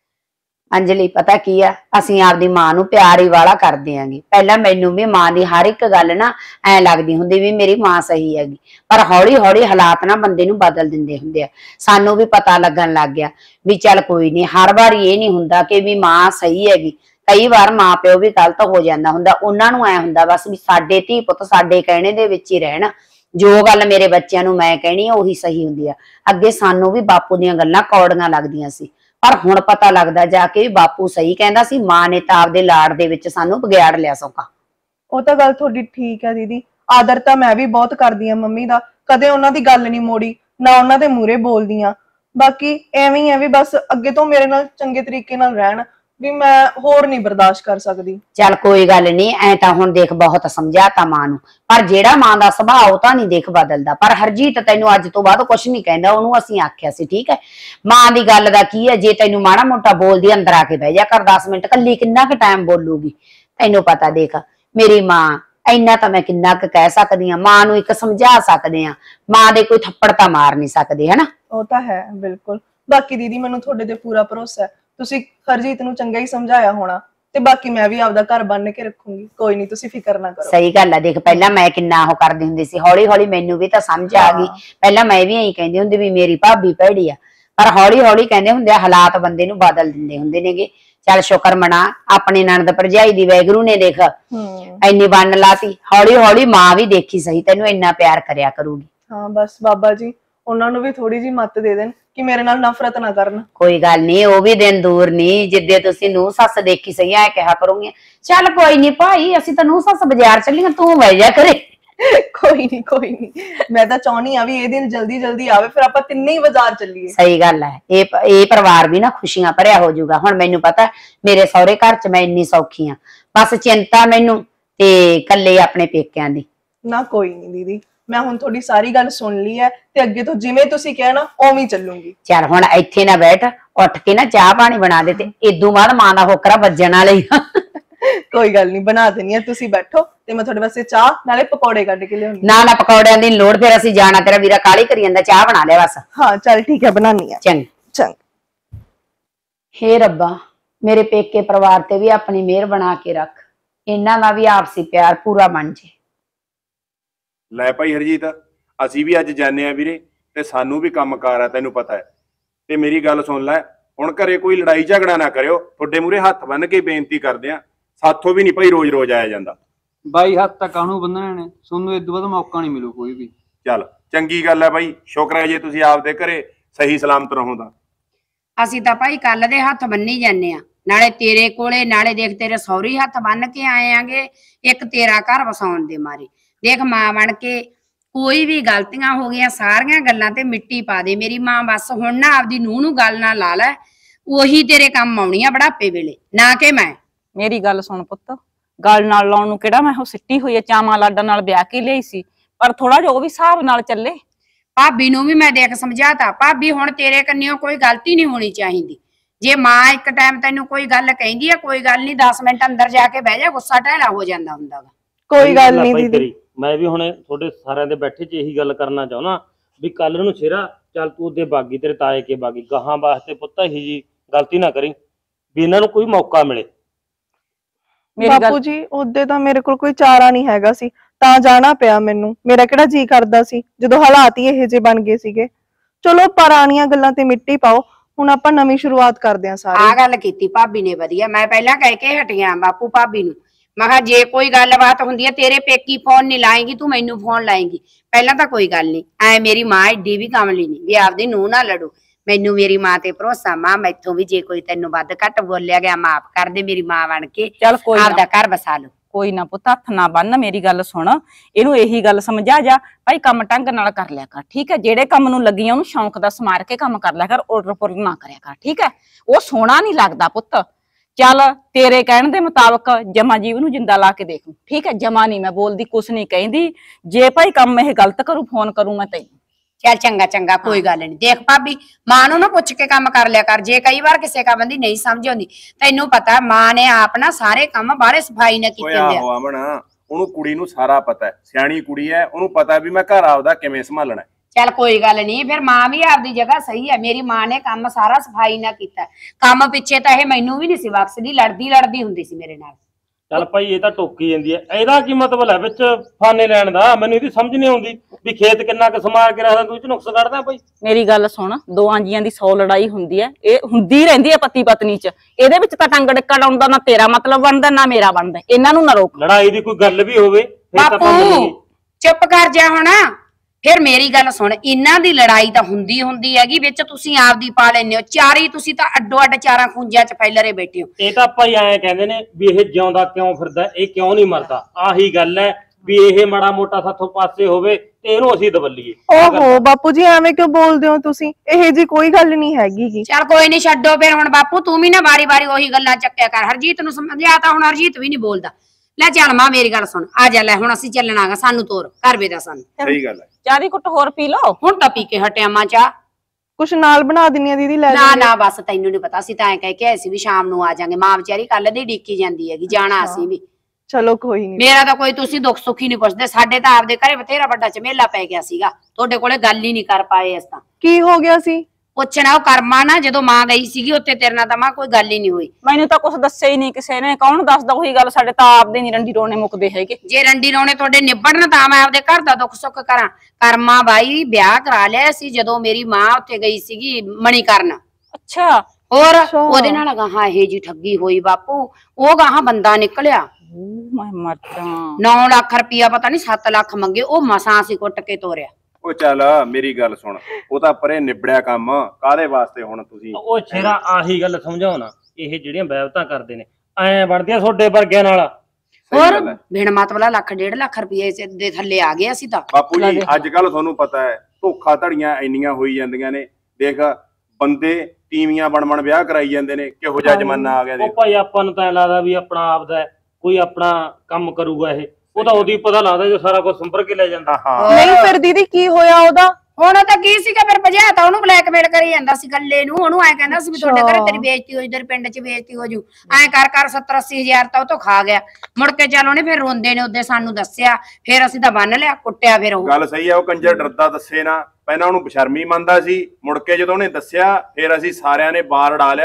ਅੰਜਲੀ ਪਤਾ ਕੀ ਆ, ਅਸੀਂ ਆਪਦੀ ਮਾਂ ਨੂੰ ਪਿਆਰ ਹੀ ਵਾਲਾ ਕਰਦੇ ਆਂਗੇ। ਪਹਿਲਾਂ ਮੈਨੂੰ ਵੀ ਮਾਂ ਦੀ ਹਰ ਇੱਕ ਗੱਲ ਨਾ ਐ ਲੱਗਦੀ ਹੁੰਦੀ ਵੀ ਮੇਰੀ ਮਾਂ ਸਹੀ ਹੈਗੀ, ਪਰ ਹੌਲੀ ਹੌਲੀ ਹਾਲਾਤ ਨਾ ਬੰਦੇ ਨੂੰ ਬਦਲ ਦਿੰਦੇ ਹੁੰਦੇ ਆ। ਸਾਨੂੰ ਵੀ ਪਤਾ ਲੱਗਣ ਲੱਗ ਗਿਆ ਵੀ ਚੱਲ ਕੋਈ ਨਹੀਂ, ਹਰ ਵਾਰੀ ਇਹ ਨਹੀਂ ਹੁੰਦਾ ਕਿ ਵੀ ਮਾਂ ਸਹੀ ਹੈਗੀ। ਕਈ ਵਾਰ ਮਾਂ ਪਿਓ ਵੀ ਗਲਤ ਹੋ ਜਾਂਦਾ ਹੁੰਦਾ, ਉਹਨਾਂ ਨੂੰ ਐ ਹੁੰਦਾ ਬਸ ਵੀ ਸਾਡੇ ਧੀ ਪੁੱਤ ਸਾਡੇ ਕਹਿਣੇ ਦੇ ਵਿੱਚ ਹੀ ਰਹਿਣ, ਜੋ ਗੱਲ ਮੇਰੇ ਬੱਚਿਆਂ ਨੂੰ ਮੈਂ ਕਹਿਣੀ ਆ ਉਹੀ ਸਹੀ ਹੁੰਦੀ ਆ। ਅੱਗੇ ਸਾਨੂੰ ਵੀ ਬਾਪੂ ਦੀਆਂ ਗੱਲਾਂ ਕੌੜੀਆਂ ਲੱਗਦੀਆਂ ਸੀ, ਪਰ ਹੁਣ ਪਤਾ ਲੱਗਦਾ ਜਾ ਕੇ ਬਾਪੂ ਸਹੀ ਕਹਿੰਦਾ ਸੀ, ਮਾਂ ਨੇ ਤਾਂ ਆਪਦੇ ਲਾੜ ਦੇ ਵਿੱਚ ਸਾਨੂੰ ਵਿਗਾੜ ਲਿਆ ਸੌਕਾ। ਉਹ ਤਾਂ ਗੱਲ ਤੁਹਾਡੀ ਠੀਕ ਹੈ ਦੀਦੀ, ਆਦਰ ਤਾਂ ਮੈਂ ਵੀ ਬਹੁਤ ਕਰਦੀ ਆ ਮੰਮੀ ਦਾ, ਕਦੇ ਉਹਨਾਂ ਦੀ ਗੱਲ ਨਹੀਂ ਮੋੜੀ, ਨਾ ਉਹਨਾਂ ਦੇ ਮੂਹਰੇ ਬੋਲਦੀ ਆ। ਬਾਕੀ ਐਵੇਂ ਹੀ ਆ ਵੀ ਬਸ ਅੱਗੇ ਤੋਂ ਮੇਰੇ ਨਾਲ ਚੰਗੇ ਤਰੀਕੇ ਨਾਲ ਰਹਿਣ, ਵੀ ਮੈਂ ਹੋਰ ਨਹੀਂ ਬਰਦਾਸ਼ਤ ਕਰ ਸਕਦੀ। ਚੱਲ ਕੋਈ ਗੱਲ ਨਹੀਂ, ਐ ਤਾਂ ਹੁਣ ਦੇਖ ਬਹੁਤ ਸਮਝਾਤਾ ਮਾਂ ਨੂੰ, ਪਰ ਜਿਹੜਾ ਮਾਂ ਦਾ ਸੁਭਾਅ ਉਹ ਤਾਂ ਨਹੀਂ ਦੇਖ ਬਦਲਦਾ। ਪਰ ਹਰਜੀਤ ਤੈਨੂੰ ਅੱਜ ਤੋਂ ਬਾਅਦ ਕੁਝ ਨਹੀਂ ਕਹਿੰਦਾ, ਉਹਨੂੰ ਅਸੀਂ ਆਖਿਆ ਸੀ, ਠੀਕ ਹੈ? ਮਾਂ ਦੀ ਗੱਲ ਦਾ ਕੀ ਹੈ, ਜੇ ਤੈਨੂੰ ਮਾੜਾ ਮੋਟਾ ਬੋਲਦੀ ਅੰਦਰ ਆ ਕੇ ਬਹਿ ਜਾ ਕਰ 10 ਮਿੰਟ, ਕੱਲੀ ਕਿੰਨਾ ਕੁ ਟਾਈਮ ਬੋਲੂਗੀ? ਤੈਨੂੰ ਪਤਾ ਦੇਖ ਮੇਰੀ ਮਾਂ, ਇੰਨਾ ਤਾਂ ਮੈਂ ਕਿੰਨਾ ਕੁ ਕਹਿ ਸਕਦੀ ਆ, ਮਾਂ ਨੂੰ ਇੱਕ ਸਮਝਾ ਸਕਦੇ ਆ, ਮਾਂ ਦੇ ਕੋਈ ਥੱਪੜ ਤਾਂ ਮਾਰ ਨਹੀਂ ਸਕਦੇ, ਹਨਾ? ਉਹ ਤਾਂ ਹੈ ਬਿਲਕੁਲ। ਬਾਕੀ ਦੀਦੀ ਮੈਨੂੰ ਤੁਹਾਡੇ ਤੇ ਪੂਰਾ ਭਰੋਸਾ ਹੈ, ਤੁਸੀਂ ਹਰਜੀਤ ਨੂੰ ਚੰਗਾ ਹੀ ਸਮਝਾਇਆ ਹੋਣਾ, ਤੇ ਬਾਕੀ ਮੈਂ ਵੀ ਆਪਦਾ ਘਰ ਬੰਨ ਕੇ ਰੱਖੂੰਗੀ। ਕੋਈ ਨਹੀਂ, ਤੁਸੀਂ ਫਿਕਰ ਨਾ ਕਰੋ। ਸਹੀ ਗੱਲ ਆ, ਦੇਖ ਪਹਿਲਾਂ ਮੈਂ ਕਿੰਨਾ ਉਹ ਕਰਦੀ ਹੁੰਦੀ ਸੀ, ਹੌਲੀ ਹੌਲੀ ਮੈਨੂੰ ਵੀ ਤਾਂ ਸਮਝ ਆ ਗਈ। ਪਹਿਲਾਂ ਮੈਂ ਵੀ ਇਹੀ ਕਹਿੰਦੀ ਹੁੰਦੀ ਵੀ ਮੇਰੀ ਭਾਬੀ ਭੈੜੀ ਆ, ਪਰ ਹੌਲੀ ਹੌਲੀ ਕਹਿੰਦੇ ਹੁੰਦੇ ਆ ਹਾਲਾਤ ਬੰਦੇ ਨੂੰ ਬਦਲ ਦਿੰਦੇ ਹੁੰਦੇ ਨੇਗੇ। ਚੱਲ ਸ਼ੁਕਰ ਮਨਾ, ਆਪਣੇ ਨਣਦ ਭਰਜਾਈ ਦੀ ਵੈਗਰੂ ਨੇ ਦੇਖ ਇੰਨੀ ਬੰਨ ਲਾਤੀ, ਹੌਲੀ ਹੌਲੀ ਮਾਂ ਵੀ ਦੇਖੀ ਸਹੀ ਤੈਨੂੰ ਇੰਨਾ ਪਿਆਰ ਕਰਿਆ ਕਰੂਗੀ। ਹਾਂ ਬਸ ਬਾਬਾ ਜੀ ਉਹਨਾਂ ਨੂੰ ਵੀ ਥੋੜੀ ਜੀ ਮੱਤ ਦੇ ਦੇਣ ਕਿ ਮੇਰੇ ਨਾਲ ਨਫ਼ਰਤ ਨਾ ਕਰਨ। ਕੋਈ ਗੱਲ ਨਹੀਂ, ਉਹ ਵੀ ਦਿਨ ਦੂਰ ਨਹੀਂ ਜਿੱਦੇ ਤੁਸੀਂ ਨੂੰਹ ਸੱਸ ਦੇਖੀ ਸਹੀ ਐ ਕਿਹਾ ਕਰੋਗੇ। ਚੱਲ ਕੋਈ ਨਹੀਂ ਭਾਈ, ਅਸੀਂ ਤਾਂ ਨੂੰਹ ਸੱਸ ਬਾਜ਼ਾਰ ਚੱਲੀਆਂ, ਤੂੰ ਬਹਿ ਜਾ ਕਰੇ। ਕੋਈ ਨਹੀਂ, ਮੈਂ ਤਾਂ ਚਾਹਨੀ ਆ ਵੀ ਇਹ ਦਿਨ ਜਲਦੀ ਜਲਦੀ ਆਵੇ, ਫਿਰ ਆਪਾਂ ਤਿੰਨੇ ਹੀ ਬਾਜ਼ਾਰ ਚੱਲੀਏ। ਸਹੀ ਗੱਲ ਹੈ, ਇਹ ਪਰਿਵਾਰ ਵੀ ਨਾ ਖੁਸ਼ੀਆਂ ਭਰਿਆ ਹੋ ਜਾਊਗਾ। ਹੁਣ ਮੈਨੂੰ ਪਤਾ ਮੇਰੇ ਸਹੁਰੇ ਘਰ ਚ ਮੈਂ ਇੰਨੀ ਸੌਖੀ ਆ, ਬਸ ਚਿੰਤਾ ਮੈਨੂੰ ਤੇ ਕੱਲੇ ਆਪਣੇ ਪੇਕਿਆਂ ਦੀ। ਨਾ ਕੋਈ ਨਹੀਂ ਦੀਦੀ, ਮੈਂ ਹੁਣ ਤੁਹਾਡੀ ਸਾਰੀ ਗੱਲ ਸੁਣ ਲਈ ਹੈ, ਤੇ ਅੱਗੇ ਤੋਂ ਜਿਵੇਂ ਤੁਸੀਂ ਕਹਿਣਾ ਉਵੇਂ ਹੀ ਚੱਲੂੰਗੀ। ਚੱਲ ਹੁਣ ਇੱਥੇ ਨਾ ਬੈਠ, ਉੱਠ ਕੇ ਨਾ ਚਾਹ ਪਾਣੀ ਬਣਾ ਦੇ, ਤੇ ਇਦੋਂ ਬਾਅਦ ਮਾਂ ਦਾ ਹੋਕਰਾ ਵੱਜਣ ਵਾਲਾ ਹੀ। ਕੋਈ ਗੱਲ ਨਹੀਂ, ਬਣਾ ਦੇਣੀ ਆ, ਤੁਸੀਂ ਬੈਠੋ ਤੇ ਮੈਂ ਤੁਹਾਡੇ ਵਾਸਤੇ ਚਾਹ ਨਾਲੇ ਪਕੌੜੇ ਕੱਢ ਕੇ ਲਿਆਉਂਦੀ। ਨਾ ਪਕੌੜਿਆਂ ਦੀ ਲੋੜ, ਫਿਰ ਅਸੀਂ ਜਾਣਾ, ਤੇਰਾ ਵੀਰਾ ਕਾਹਲੀ ਕਰੀ ਜਾਂਦਾ, ਚਾਹ ਬਣਾ ਲਿਆ ਬਸ। ਹਾਂ ਚੱਲ ਠੀਕ ਹੈ, ਬਣਾਨੀ ਆ। ਚੰਗਾ। ਹੇ ਰੱਬਾ ਮੇਰੇ ਪੇਕੇ ਪਰਿਵਾਰ ਤੇ ਵੀ ਆਪਣੀ ਮਿਹਰ ਬਣਾ ਕੇ ਰੱਖ, ਇਹਨਾਂ ਦਾ ਵੀ ਆਪਸੀ ਪਿਆਰ ਪੂਰਾ ਬਣ ਜੇ। ਲੈ ਭਾਈ ਹਰਜੀਤ, ਅਸੀਂ ਵੀ ਅੱਜ ਜਾਂਦੇ ਆ ਵੀਰੇ, ਤੇ ਸਾਨੂੰ ਵੀ ਕੰਮਕਾਰ ਆ, ਤੈਨੂੰ ਪਤਾ ਹੈ। ਤੇ ਮੇਰੀ ਗੱਲ ਸੁਣ ਲੈ, ਹੁਣ ਘਰੇ ਕੋਈ ਲੜਾਈ ਝਗੜਾ ਨਾ ਕਰਿਓ, ਤੁਹਾਡੇ ਮੂਹਰੇ ਹੱਥ ਬੰਨ ਕੇ ਬੇਨਤੀ ਕਰਦੇ ਆ, ਸਾਥੋਂ ਵੀ ਨਹੀਂ ਭਾਈ ਰੋਜ਼-ਰੋਜ਼ ਆਇਆ ਜਾਂਦਾ। ਬਾਈ ਹੱਥ ਤਾਂ ਕਾਹਨੂੰ ਬੰਨਣੇ ਨੇ, ਤੁਹਾਨੂੰ ਇਦੋਂ ਬਾਅਦ ਮੌਕਾ ਨਹੀਂ ਮਿਲੂ ਕੋਈ ਵੀ। ਚੱਲ ਚੰਗੀ ਗੱਲ ਹੈ ਭਾਈ, ਸ਼ੁਕਰ ਹੈ ਜੇ ਤੁਸੀਂ ਆਪਦੇ ਘਰੇ ਸਹੀ ਸਲਾਮਤ ਰਹੋ ਤਾਂ। ਅਸੀਂ ਤਾਂ ਭਾਈ ਕੱਲ ਦੇ ਹੱਥ ਬੰਨੀ ਜਾਂਦੇ ਆ, ਨਾਲੇ ਤੇਰੇ ਕੋਲੇ, ਨਾਲੇ ਦੇਖ ਤੇਰੇ ਸਹੁਰੀ ਹੱਥ ਬੰਨ ਕੇ ਆਏ ਆਂਗੇ, ਇੱਕ ਤੇਰਾ ਘਰ ਵਸਾਉਣ ਦੇ ਮਾਰੇ। ਦੇਖ ਮਾਂ ਬਣ ਕੇ ਕੋਈ ਵੀ ਗਲਤੀਆਂ ਹੋ ਗਈਆਂ ਸਾਰੀਆਂ ਗੱਲਾਂ ਤੇ ਮਿੱਟੀ ਪਾ ਦੇ ਮੇਰੀ ਮਾਂ, ਬਸ ਹੁਣ ਨਾ ਆਪਦੀ ਨੂੰਹ ਨੂੰ ਗੱਲ ਨਾ ਲਾ ਲੈ, ਉਹੀ ਤੇਰੇ ਕੰਮ ਆਉਣੀ ਆ ਬੁਢਾਪੇ ਵੇਲੇ, ਨਾ ਕਿ ਮੈਂ। ਮੇਰੀ ਗੱਲ ਸੁਣ ਪੁੱਤ, ਗੱਲ ਨਾਲ ਲਾਉਣ ਨੂੰ ਕਿਹੜਾ ਮੈਂ ਉਹ ਸਿੱਟੀ ਹੋਈ ਹੈ, ਚਾਵਾਂ ਲਾਡਾਂ ਨਾਲ ਵਿਆਹ ਕੇ ਲਈ ਸੀ, ਪਰ ਥੋੜਾ ਜਿਹਾ ਉਹ ਵੀ ਹਿਸਾਬ ਨਾਲ ਚੱਲੇ। ਭਾਬੀ ਨੂੰ ਵੀ ਮੈਂ ਦੇਖ ਸਮਝਾਤਾ, ਭਾਬੀ ਹੁਣ ਤੇਰੇ ਕੰਨਿਓ ਕੋਈ ਗਲਤੀ ਨਹੀਂ ਹੋਣੀ ਚਾਹੀਦੀ। ਜੇ ਮਾਂ ਇੱਕ ਟਾਈਮ ਤੈਨੂੰ ਕੋਈ ਗੱਲ ਕਹਿੰਦੀ ਆ, ਕੋਈ ਗੱਲ ਨਹੀਂ, 10 ਮਿੰਟ ਅੰਦਰ ਜਾ ਕੇ ਬਹਿ ਜਾ, ਗੁੱਸਾ ਢਹਿਲਾ ਹੋ ਜਾਂਦਾ ਹੁੰਦਾ ਵਾ। ਕੋਈ ਗੱਲ ਨਹੀਂ ਦੀਦੀ। ਮੈਂ ਵੀ ਹੁਣ ਤੁਹਾਡੇ ਸਾਰਿਆਂ ਦੇ ਬੈਠੇ ਚ ਇਹੀ ਗੱਲ ਕਰਨਾ ਚਾਹੁੰਦਾ ਵੀ ਕੱਲ ਨੂੰ ਸ਼ੇਰਾ ਚੱਲ ਤੂੰ ਉਹਦੇ ਬਾਗੀ, ਤੇਰੇ ਤਾਏ ਕੇ ਬਾਗੀ, ਗਾਹਾਂ ਵਾਸਤੇ ਪੁੱਤ ਇਹੀ ਜੀ ਗਲਤੀ ਨਾ ਕਰੀ ਵੀ ਇਹਨਾਂ ਨੂੰ ਕੋਈ ਮੌਕਾ ਮਿਲੇ। ਬਾਪੂ ਜੀ ਉਹਦੇ ਤਾਂ ਮੇਰੇ ਕੋਲ ਕੋਈ ਚਾਰਾ ਨਹੀਂ ਹੈਗਾ ਸੀ, ਤਾਂ ਜਾਣਾ ਪਿਆ ਮੈਨੂੰ। ਮੇਰਾ ਕਿਹੜਾ ਜੀ ਕਰਦਾ ਸੀ ਜਦੋਂ ਹਾਲਾਤ ਹੀ ਇਹੋ ਜਿਹੇ ਬਣ ਗਏ ਸੀਗੇ। ਚਲੋ ਪੁਰਾਣੀਆਂ ਗੱਲਾਂ ਤੇ ਮਿੱਟੀ ਪਾਓ, ਹੁਣ ਆਪਾਂ ਨਵੀਂ ਸ਼ੁਰੂਆਤ ਕਰਦੇ ਆਂ ਸਾਰੇ। ਆ ਗੱਲ ਕੀਤੀ ਭਾਬੀ ਨੇ ਵਧੀਆ, ਮੈਂ ਪਹਿਲਾਂ ਕਹਿ ਕੇ ਹਟੀਆਂ ਬਾਪੂ ਭਾਬੀ ਨੂੰ, ਮੈਂ ਕਿਹਾ ਜੇ ਕੋਈ ਗੱਲਬਾਤ ਹੁੰਦੀ ਹੈ ਤੇਰੇ ਪੇਕੀ ਫੋਨ ਨਹੀਂ ਲਾਏਗੀ, ਤੂੰ ਮੈਨੂੰ ਫੋਨ ਲਾਏਗੀ। ਪਹਿਲਾਂ ਤਾਂ ਕੋਈ ਗੱਲ ਨਹੀਂ, ਐ ਮੇਰੀ ਮਾਂ ਏਡੀ ਵੀ ਕਮਲੀ ਨਹੀਂ ਵੀ ਆਪਦੀ ਨੂੰਹ ਨਾਲ ਲੜੋ। ਮੈਨੂੰ ਮੇਰੀ ਮਾਂ ਤੇ ਭਰੋਸਾ, ਮਾਂ ਮੈਥੋਂ ਵੀ ਜੇ ਕੋਈ ਤੈਨੂੰ ਵੱਧ ਘੱਟ ਬੋਲਿਆ ਗਿਆ ਮਾਫ ਕਰ ਦੇ, ਮੇਰੀ ਮਾਂ ਬਣ ਕੇ ਚੱਲ ਕੋਈ ਆਪਦਾ ਘਰ ਬਸਾ ਲਓ। ਕੋਈ ਨਾ ਪੁੱਤ, ਹੱਥ ਨਾ ਬੰਨ, ਮੇਰੀ ਗੱਲ ਸੁਣ, ਇਹਨੂੰ ਇਹੀ ਗੱਲ ਸਮਝਾ ਜਾ ਭਾਈ, ਕੰਮ ਢੰਗ ਨਾਲ ਕਰ ਲਿਆ ਕਰ, ਠੀਕ ਹੈ। ਜਿਹੜੇ ਕੰਮ ਨੂੰ ਲੱਗੀਆਂ ਉਹਨੂੰ ਸ਼ੌਂਕ ਦਾ ਸਮਾਰ ਕੇ ਕੰਮ ਕਰ ਲਿਆ ਕਰ, ਉਲਟ ਪੁਲਟ ਨਾ ਕਰਿਆ ਕਰ, ਠੀਕ ਹੈ। ਉਹ ਸੋਹਣਾ ਨਹੀਂ ਲੱਗਦਾ ਪੁੱਤ। ਚੱਲ ਤੇਰੇ ਕਹਿਣ ਦੇ ਮੁਤਾਬਕ ਜਮਾ ਜੀਵ ਨੂੰ ਜਿੰਦਾ ਲਾ ਕੇ ਦੇਖ, ਠੀਕ ਹੈ। ਜਮਾ ਨਹੀਂ ਮੈਂ ਬੋਲਦੀ, ਕੁਛ ਨਹੀਂ ਕਹਿੰਦੀ। ਜੇ ਭਾਈ ਕੰਮ ਇਹ ਗਲਤ ਕਰੂ ਫੋਨ ਕਰੂ ਮੈਂ ਤੈਨੂੰ। ਚੱਲ ਚੰਗਾ ਚੰਗਾ, ਕੋਈ ਗੱਲ ਨਹੀਂ। ਦੇਖ ਭਾਬੀ, ਮਾਂ ਨੂੰ ਨਾ ਪੁੱਛ ਕੇ ਕੰਮ ਕਰ ਲਿਆ ਕਰ, ਜੇ ਕਈ ਵਾਰ ਕਿਸੇ ਕੰਮ ਦੀ ਨਹੀਂ ਸਮਝ ਆਉਂਦੀ। ਤੈਨੂੰ ਪਤਾ ਮਾਂ ਨੇ ਆਪ ਨਾ ਸਾਰੇ ਕੰਮ ਬਾਹਲੇ ਸਫਾਈ ਨਾਲ ਕੀਤੇ ਹੁੰਦੇ ਆ। ਆਹੋ ਅਮਨ, ਉਹਨੂੰ ਕੁੜੀ ਨੂੰ ਸਾਰਾ ਪਤਾ ਹੈ, ਸਿਆਣੀ ਕੁੜੀ ਹੈ, ਉਹਨੂੰ ਪਤਾ ਵੀ ਮੈਂ ਘਰ ਆਪਦਾ ਕਿਵੇਂ ਸੰਭਾਲਣਾ। ਚੱਲ ਕੋਈ ਗੱਲ ਨਹੀਂ, ਫਿਰ ਮਾਂ ਵੀ ਆਪਦੀ ਜਗ੍ਹਾ ਸਹੀ ਹੈ। ਮੇਰੀ ਮਾਂ ਨੇ ਕੰਮ ਸਾਰਾ ਸਫਾਈ ਨਾਲ ਕੀਤਾ, ਕੰਮ ਪਿੱਛੇ ਤਾਂ ਇਹ ਮੈਨੂੰ ਵੀ ਨਹੀਂ ਸੀ ਬਖਸ਼ਦੀ, ਲੜਦੀ ਹੁੰਦੀ ਸੀ ਮੇਰੇ ਨਾਲ। ਚੱਲ ਭਾਈ ਇਹ ਤਾਂ ਟੋਕੀ ਜਾਂਦੀ ਹੈ, ਇਹਦਾ ਕੀ ਮਤਲਬ ਹੈ ਵਿੱਚ ਫਾਨੇ ਲੈਣ ਦਾ? ਮੈਨੂੰ ਇਹਦੀ ਸਮਝ ਨਹੀਂ ਆਉਂਦੀ ਵੀ ਖੇਤ ਕਿੰਨਾ ਕੁ ਸਮਾਰ ਕੇ ਰੱਖਦਾ, ਤੂੰ ਇਹ ਚ ਨੁਕਸ ਕੱਢਦਾ ਭਾਈ। ਮੇਰੀ ਗੱਲ ਸੁਣ, ਦੋਆਂ ਜੀਆਂ ਦੀ 100 ਲੜਾਈ ਹੁੰਦੀ ਹੈ, ਇਹ ਹੁੰਦੀ ਰਹਿੰਦੀ ਹੈ ਪਤੀ ਪਤਨੀ ਚ। ਇਹਦੇ ਵਿੱਚ ਤਾਂ ਟੰਗ ਡਿੱਕਾ ਡਾਉਂਦਾ, ਨਾ ਤੇਰਾ ਮਤਲਬ ਬਣਦਾ ਨਾ ਮੇਰਾ ਬਣਦਾ। ਇਹਨਾਂ ਨੂੰ ਨਾ ਰੋਕ। ਲੜਾਈ ਦੀ ਕੋਈ ਗੱਲ ਵੀ ਹੋਵੇ ਫਿਰ ਤਾਂ ਬਾਪੂ ਚੁੱਪ ਕਰ ਜਾ ਹੁਣ। ਫਿਰ ਮੇਰੀ ਗੱਲ ਸੁਣ, ਇਹਨਾਂ ਦੀ ਲੜਾਈ ਤਾਂ ਹੁੰਦੀ ਹੈਗੀ, ਵਿੱਚ ਤੁਸੀਂ ਆਪਦੀ ਪਾ ਲੈਂਦੇ ਹੋ। ਚਾਰੀ ਤੁਸੀਂ ਤਾਂ ਅੱਡੋ ਅੱਡ ਚਾਰਾਂ ਖੂੰਜਾਂ ਚ ਫੈਲਰੇ ਬੈਠੇ ਹੋ। ਇਹ ਤਾਂ ਭਾਈ ਐਂ ਕਹਿੰਦੇ ਨੇ ਵੀ ਇਹ ਜਿਉਂਦਾ ਕਿਉਂ ਫਿਰਦਾ, ਇਹ ਕਿਉਂ ਨਹੀਂ ਮਰਦਾ। ਆਹੀ ਗੱਲ ਹੈ ਵੀ ਇਹ ਮਾੜਾ ਮੋਟਾ ਸਾਥੋਂ ਪਾਸੇ ਹੋਵੇ ਤੇ ਇਹਨੂੰ ਅਸੀਂ ਦਬੱਲੀਏ। ਓਹੋ ਬਾਪੂ ਜੀ, ਐਵੇਂ ਕਿਉਂ ਬੋਲਦੇ ਹੋ ਤੁਸੀਂ? ਇਹ ਜੀ ਕੋਈ ਗੱਲ ਨਹੀਂ ਹੈਗੀ। ਚੱਲ ਕੋਈ ਨਹੀਂ, ਛੱਡੋ ਫਿਰ ਹੁਣ। ਬਾਪੂ ਤੂੰ ਵੀ ਨਾ ਵਾਰੀ ਉਹੀ ਗੱਲਾਂ ਚੱਕਿਆ ਕਰ। ਹਰਜੀਤ ਨੂੰ ਸਮਝਿਆ ਤਾਂ ਹੁਣ ਹਰਜੀਤ ਵੀ ਨਹੀਂ ਬੋਲਦਾ। ਲੈ ਚੱਲ ਮਾਂ ਮੇਰੀ ਗੱਲ ਸੁਣ, ਆ ਜਾ ਲੈ, ਹੁਣ ਅਸੀਂ ਚੱਲਣਾਗਾ, ਸਾਨੂੰ ਤੋਰ ਘਰ ਵੇਦਾ ਸਾਨੂੰ। ਸਹੀ ਗੱਲ ਹੈ। ਚਾਹ ਦੀ ਕੁੱਟ ਹੋਰ ਪੀ ਲਓ। ਹੁਣ ਤਾਂ ਪੀ ਕੇ ਹਟਿਆ ਮਾਂ ਚਾਹ। ਕੁਛ ਨਾਲ ਬਣਾ ਦਿੰਨੀ ਆ ਦੀਦੀ, ਲੈ ਨਾ ਬਸ ਤੈਨੂੰ ਨਹੀਂ ਪਤਾ, ਅਸੀਂ ਤਾਂ ਐ ਕਹਿ ਕੇ ਆਏ ਸੀ ਵੀ ਸ਼ਾਮ ਨੂੰ ਆ ਜਾਾਂਗੇ। ਮਾਂ ਵਿਚਾਰੀ ਕੱਲ ਦੀ ਡੀਕੀ ਜਾਂਦੀ ਹੈਗੀ, ਜਾਣਾ ਅਸੀਂ ਵੀ। ਚਲੋ ਕੋਈ ਨਹੀਂ। ਮੇਰਾ ਤਾਂ ਕੋਈ ਤੁਸੀਂ ਦੁੱਖ ਸੁੱਖੀ ਨਹੀਂ ਪੁੱਛਦੇ, ਸਾਡੇ ਤਾਂ ਆਪਦੇ ਘਰੇ ਬਥੇਰਾ ਵੱਡਾ ਝਮੇਲਾ ਪੈ ਗਿਆ ਸੀਗਾ, ਤੁਹਾਡੇ ਕੋਲੇ ਗੱਲ ਹੀ ਨਹੀਂ ਕਰ ਪਾਏ ਇਸ ਤਾਂ। ਕੀ ਹੋ ਗਿਆ ਸੀ? ਪੁੱਛਣਾ ਉਹ ਕਰਮਾ ਨਾ, ਜਦੋਂ ਮਾਂ ਗਈ ਸੀਗੀ ਉੱਥੇ ਤੇਰੇ ਨਾਲ ਤਾਂ ਮਾਂ ਕੋਈ ਗੱਲ ਹੀ ਨਹੀਂ ਹੋਈ। ਮੈਨੂੰ ਤਾਂ ਕੁਛ ਦੱਸਿਆ ਹੀ ਨਹੀਂ ਕਿਸੇ ਨੇ, ਕੌਣ ਦੱਸਦਾ ਉਹੀ ਗੱਲ? ਸਾਡੇ ਤਾਂ ਆਪਦੇ ਨੀ ਰੰਡੀ ਰੋਣੇ ਮੁੱਕਦੇ ਹੈਗੇ। ਜੇ ਰੰਡੀ ਰੋਣੇ ਤੁਹਾਡੇ ਨਿਬੜਨ ਤਾਂ ਮੈਂ ਆਪਦੇ ਘਰ ਦਾ ਦੁੱਖ ਸੁੱਖ ਕਰਾਂ। ਕਰਮਾ ਬਾਈ ਵਿਆਹ ਕਰਾ ਲਿਆ ਸੀ ਜਦੋਂ ਮੇਰੀ ਮਾਂ ਉੱਥੇ ਗਈ ਸੀਗੀ ਮਣੀਕਰਨ। ਅੱਛਾ। ਹੋਰ ਉਹਦੇ ਨਾਲ ਗਾਹਾਂ ਇਹ ਜੀ ਠੱਗੀ ਹੋਈ ਬਾਪੂ, ਉਹ ਗਾਹਾਂ ਬੰਦਾ ਨਿਕਲਿਆ। ਮੈਂ ਮਰ ਜਾ। 9 ਲੱਖ ਰੁਪਇਆ ਪਤਾ ਨਹੀਂ 7 ਲੱਖ ਮੰਗੇ, ਉਹ ਮਸਾਂ ਅਸੀਂ ਕੁੱਟ ਕੇ ਤੋਰਿਆ। ਉਹ ਚੱਲ ਮੇਰੀ ਗੱਲ ਸੁਣ, ਉਹ ਤਾਂ ਪਰੇ ਨਿਬੜਿਆ ਕੰਮ, ਕਾਹਦੇ ਵਾਸਤੇ ਹੁਣ ਤੁਸੀਂ? ਉਹ ਸ਼ੇਰਾ ਆਹੀ ਗੱਲ ਸਮਝਾਉਣਾ, ਇਹ ਜਿਹੜੀਆਂ ਬੈਵਤਾਂ ਕਰਦੇ ਨੇ ਐ ਬਣਦੀਆਂ ਤੁਹਾਡੇ ਵਰਗਿਆਂ ਨਾਲ। ਹੋਰ ਬਿਨ ਮਤਲਬ ਲੱਖ 1.5 ਲੱਖ ਰੁਪਏ ਦੇ ਥੱਲੇ ਆ ਗਏ ਅਸੀਂ ਤਾਂ। ਬਾਪੂ ਜੀ ਅੱਜ ਕੱਲ ਤੁਹਾਨੂੰ ਪਤਾ ਹੈ ਧੋਖਾ ਧੜੀਆਂ ਇੰਨੀਆਂ ਹੋਈ ਜਾਂਦੀਆਂ ਨੇ। ਦੇਖ ਬੰਦੇ ਤੀਵੀਆਂ ਬਣ ਵਿਆਹ ਕਰਾਈ ਜਾਂਦੇ ਨੇ, ਕਿਹੋ ਜਿਹਾ ਜ਼ਮਾਨਾ ਆ ਗਿਆ। ਉਹ ਭਾਈ ਆਪਾਂ ਨੂੰ ਤਾਂ ਲੱਗਦਾ ਵੀ ਆਪਣਾ ਆਪਦਾ ਕੋਈ ਆਪਣਾ ਕੰਮ ਕਰੂਗਾ, ਇਹ ਉਹਦਾ ਉਹਦੀ ਪਤਾ ਲੱਗਦਾ ਜੋ ਸਾਰਾ ਕੁਝ ਸੰਭਰ ਕੇ ਲੈ ਜਾਂਦਾ। ਨਹੀਂ ਫਿਰ ਦੀਦੀ ਕੀ ਹੋਇਆ ਉਹਦਾ? ਹੁਣ ਤਾਂ ਕੀ ਸੀਗਾ, ਫਿਰ ਭਜਾ ਤਾਂ ਉਹਨੂੰ ਬਲੈਕਮੇਲ ਕਰੀ ਜਾਂਦਾ ਸੀ ਗੱਲੇ ਨੂੰ। ਉਹਨੂੰ ਐ ਕਹਿੰਦਾ ਸੀ ਵੀ ਤੁਹਾਡੇ ਘਰੇ ਤੇਰੀ ਬੇਇੱਜ਼ਤੀ ਹੋ ਜੂ, ਤੇਰੇ ਪਿੰਡ 'ਚ ਬੇਇੱਜ਼ਤੀ ਹੋ ਜੂ, ਐ ਕਰ 70-80 ਹਜ਼ਾਰ ਤਾਂ ਉਹ ਤੋਂ ਖਾ ਗਿਆ। ਮੁੜ ਕੇ ਚੱਲ ਉਹਨੇ ਫਿਰ ਰੋਂਦੇ ਨੇ ਉਹਦੇ ਸਾਨੂੰ ਦੱਸਿਆ, ਫਿਰ ਅਸੀਂ ਤਾਂ ਬੰਨ ਲਿਆ, ਕੁੱਟਿਆ। ਫਿਰ ਉਹ ਗੱਲ ਸਹੀ ਆ, ਉਹ ਕੰਜਰ ਡਰਦਾ ਦੱਸੇ ਨਾ, ਪਹਿਲਾਂ ਉਹਨੂੰ ਬਸ਼ਰਮੀ ਮੰਨਦਾ ਸੀ, ਮੁੜ ਕੇ ਜਦੋਂ ਉਹਨੇ ਦੱਸਿਆ ਫਿਰ ਅਸੀਂ ਸਾਰਿਆਂ ਨੇ ਬਾਰ ਉਡਾ ਲਿਆ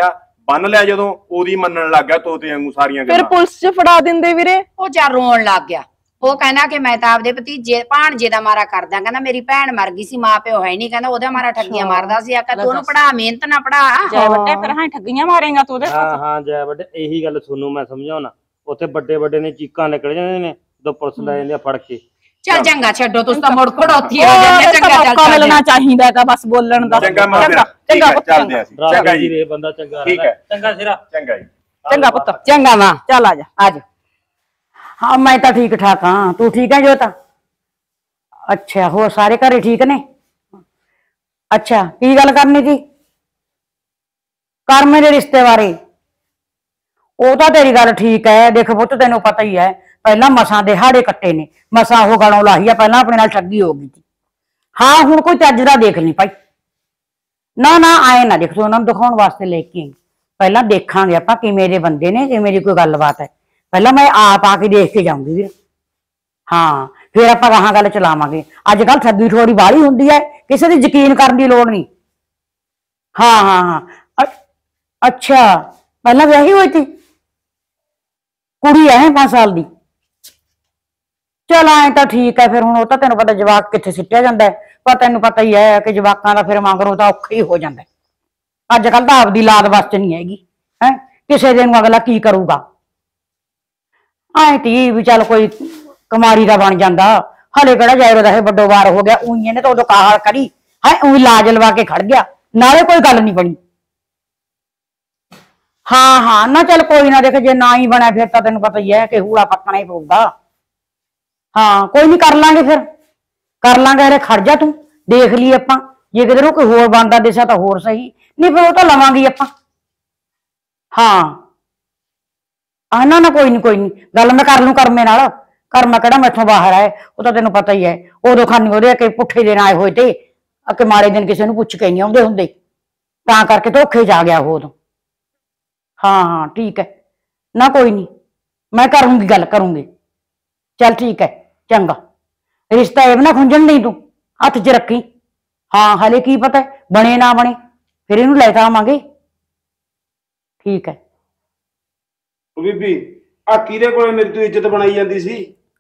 ਬੰਨ ਲਿਆ ਜਦੋਂ ਉਹਦੀ ਮੰਨਣ ਲੱਗ ਗਿਆ ਤੋਤੇ ਵਾਂਗੂ ਸਾਰੀਆਂ ਫਿਰ ਗੱਲਾਂ। ਪੁਲਿਸ 'ਚ ਫੜਾ ਦਿੰਦੇ ਵੀਰੇ। ਉਹ ਜਾ ਰੋਣ ਲੱਗ ਗਿਆ। ਉਹ ਕਹਿੰਦਾ ਕਿ ਮੈਂ ਤਾਂ ਆਪਦੇ ਭਤੀਜੇ ਭਾਣਜੇ ਦਾ ਮਾਰਾ ਕਰਦਾ, ਕਹਿੰਦਾ ਮੇਰੀ ਭੈਣ ਮਰ ਗਈ ਸੀ, ਮਾਂ ਪਿਓ ਹੈ ਨਹੀਂ, ਕਹਿੰਦਾ ਉਹਦਾ ਮਾਰਾ ਠੱਗੀਆਂ ਮਾਰਦਾ ਸੀ। ਆਖਿਆ ਤੂੰ ਉਹਨੂੰ ਪੜਾ, ਮਿਹਨਤ ਨਾ ਪੜਾ। ਜੈ ਵੱਡੇ ਫਿਰ ਹਾਂ ਠੱਗੀਆਂ ਮਾਰੇਗਾ ਤੂੰ ਉਹਦੇ ਹਾਂ ਜੈ ਵੱਡੇ, ਇਹੀ ਗੱਲ ਤੁਹਾਨੂੰ ਮੈਂ ਸਮਝਾਉਣਾ। ਉੱਥੇ ਵੱਡੇ ਨੇ ਚੀਕਾਂ ਨਿਕਲ ਜਾਂਦੇ ਨੇ ਜਦੋਂ ਪੁਲਿਸ ਲੈ ਜਾਂਦੇ ਆ ਫੜ ਕੇ। ਚੱਲ ਚੰਗਾ ਛੱਡੋ, ਤੁਸੀਂ ਤਾਂ ਮੁੜ ਖੜੋਤੀ ਹੋ ਜਾਂਦੇ। ਚੰਗਾ ਚੱਲ ਮਿਲਣਾ ਚਾਹੀਦਾ ਹੈਗਾ ਬਸ ਬੋਲਣ ਦਾ। ਚੰਗਾ ਮਾਂ ਫਿਰ ਠੀਕ ਹੈ, ਚੱਲਦੇ ਆ ਅਸੀਂ। ਚੰਗਾ ਜੀ, ਇਹ ਬੰਦਾ ਚੰਗਾ ਠੀਕ ਹੈ, ਚੰਗਾ ਸਿਰਾ। ਚੰਗਾ ਜੀ, ਚੰਗਾ ਪੁੱਤ। ਚੰਗਾ ਮਾਂ, ਚੱਲ ਆ ਜਾ ਆ ਜਾ। हाँ मैं तो ठीक ठाक हाँ, तू ठीक है जोता? अच्छा हो सारे घरे ठीक ने? अच्छा की गल करनी थी? कर मेरे रिश्ते बारे। वो तो तेरी गल ठीक है, देख पुत तेन पता ही है पहला मसा दिहाड़े कट्टे ने, मसा वो गलों लाही है, पहला अपने नाल ठगी हो गई थी। हाँ हुण कोई चज दा देख नहीं पाई ना, ना आए ना देख, तू उन्होंने दिखाने वास्ते लेके आई। पहला देखांगे आपां किवें दे बंदे ने, किवें दी कोई गलबात है, पहला मैं आप आके देख के जाऊंगी वीर। हाँ फिर आप कहाँ गल चलावांगे। अजकल ठगी ठोरी बाली हुंदी है, किसी दी यकीन करने की लोड़ नहीं। हाँ हाँ हाँ अच्छा पहला ब्याही हुई थी, कुड़ी है 5 साल दी। चल आए तो ठीक है, फिर हुण तेन पता जवाक कित्थे सिट्टिया जांदा है, पर तेन पता ही है कि जवाकां दा फिर मगरों तां औखा ही हो जांदा है। अजकल तां आपदी लाद बस च नहीं हैगी है, किसे दिन अगला की करूगा। आए थी भी चल कोई कमारी का बन जाता, हले कड़ा जाए है बड़ो वार हो गया, उई ने तो उदों काहल करी है, उई लाज लवा के खड़ गया, नाले कोई गल नहीं बनी। हाँ हाँ ना चल कोई ना, देख जे ना ही बना फिर तो तेन पता ही है कि हूड़ा पकना ही पऊगा। हाँ कोई नहीं कर लांगे, फिर कर लांगे। अरे खड़ जा तू, देख ली आपां, जे किधरों कोई होर बनदा दिसा तो होर सही, नहीं फिर वो तो लवांगी आपां। हाँ ना ना कोई नहीं गल मैं कर लूं करमे नाल, करमा केड़ा मैथों बाहर आए, वो तो तेन पता ही है। उदों खानी ओहदे के पुठे दिन आए होए थे, अके माड़े दिन किसी नूं पुछ के नहीं आउंदे हुंदे, तां करके धोखे च आ गया हो उदों। हाँ हाँ ठीक है ना कोई नहीं, मैं करूंगी गल करूंगी। चल ठीक है चंगा, रिश्ता ये भी ना खुंजण नहीं, तू हथ च रखी। हाँ हले की पता बने ना बने, फिर इनू लैके आवांगे। ठीक है। बीबी आ किरे कोले मेरी तू इज्जत बनाई जांदी सी?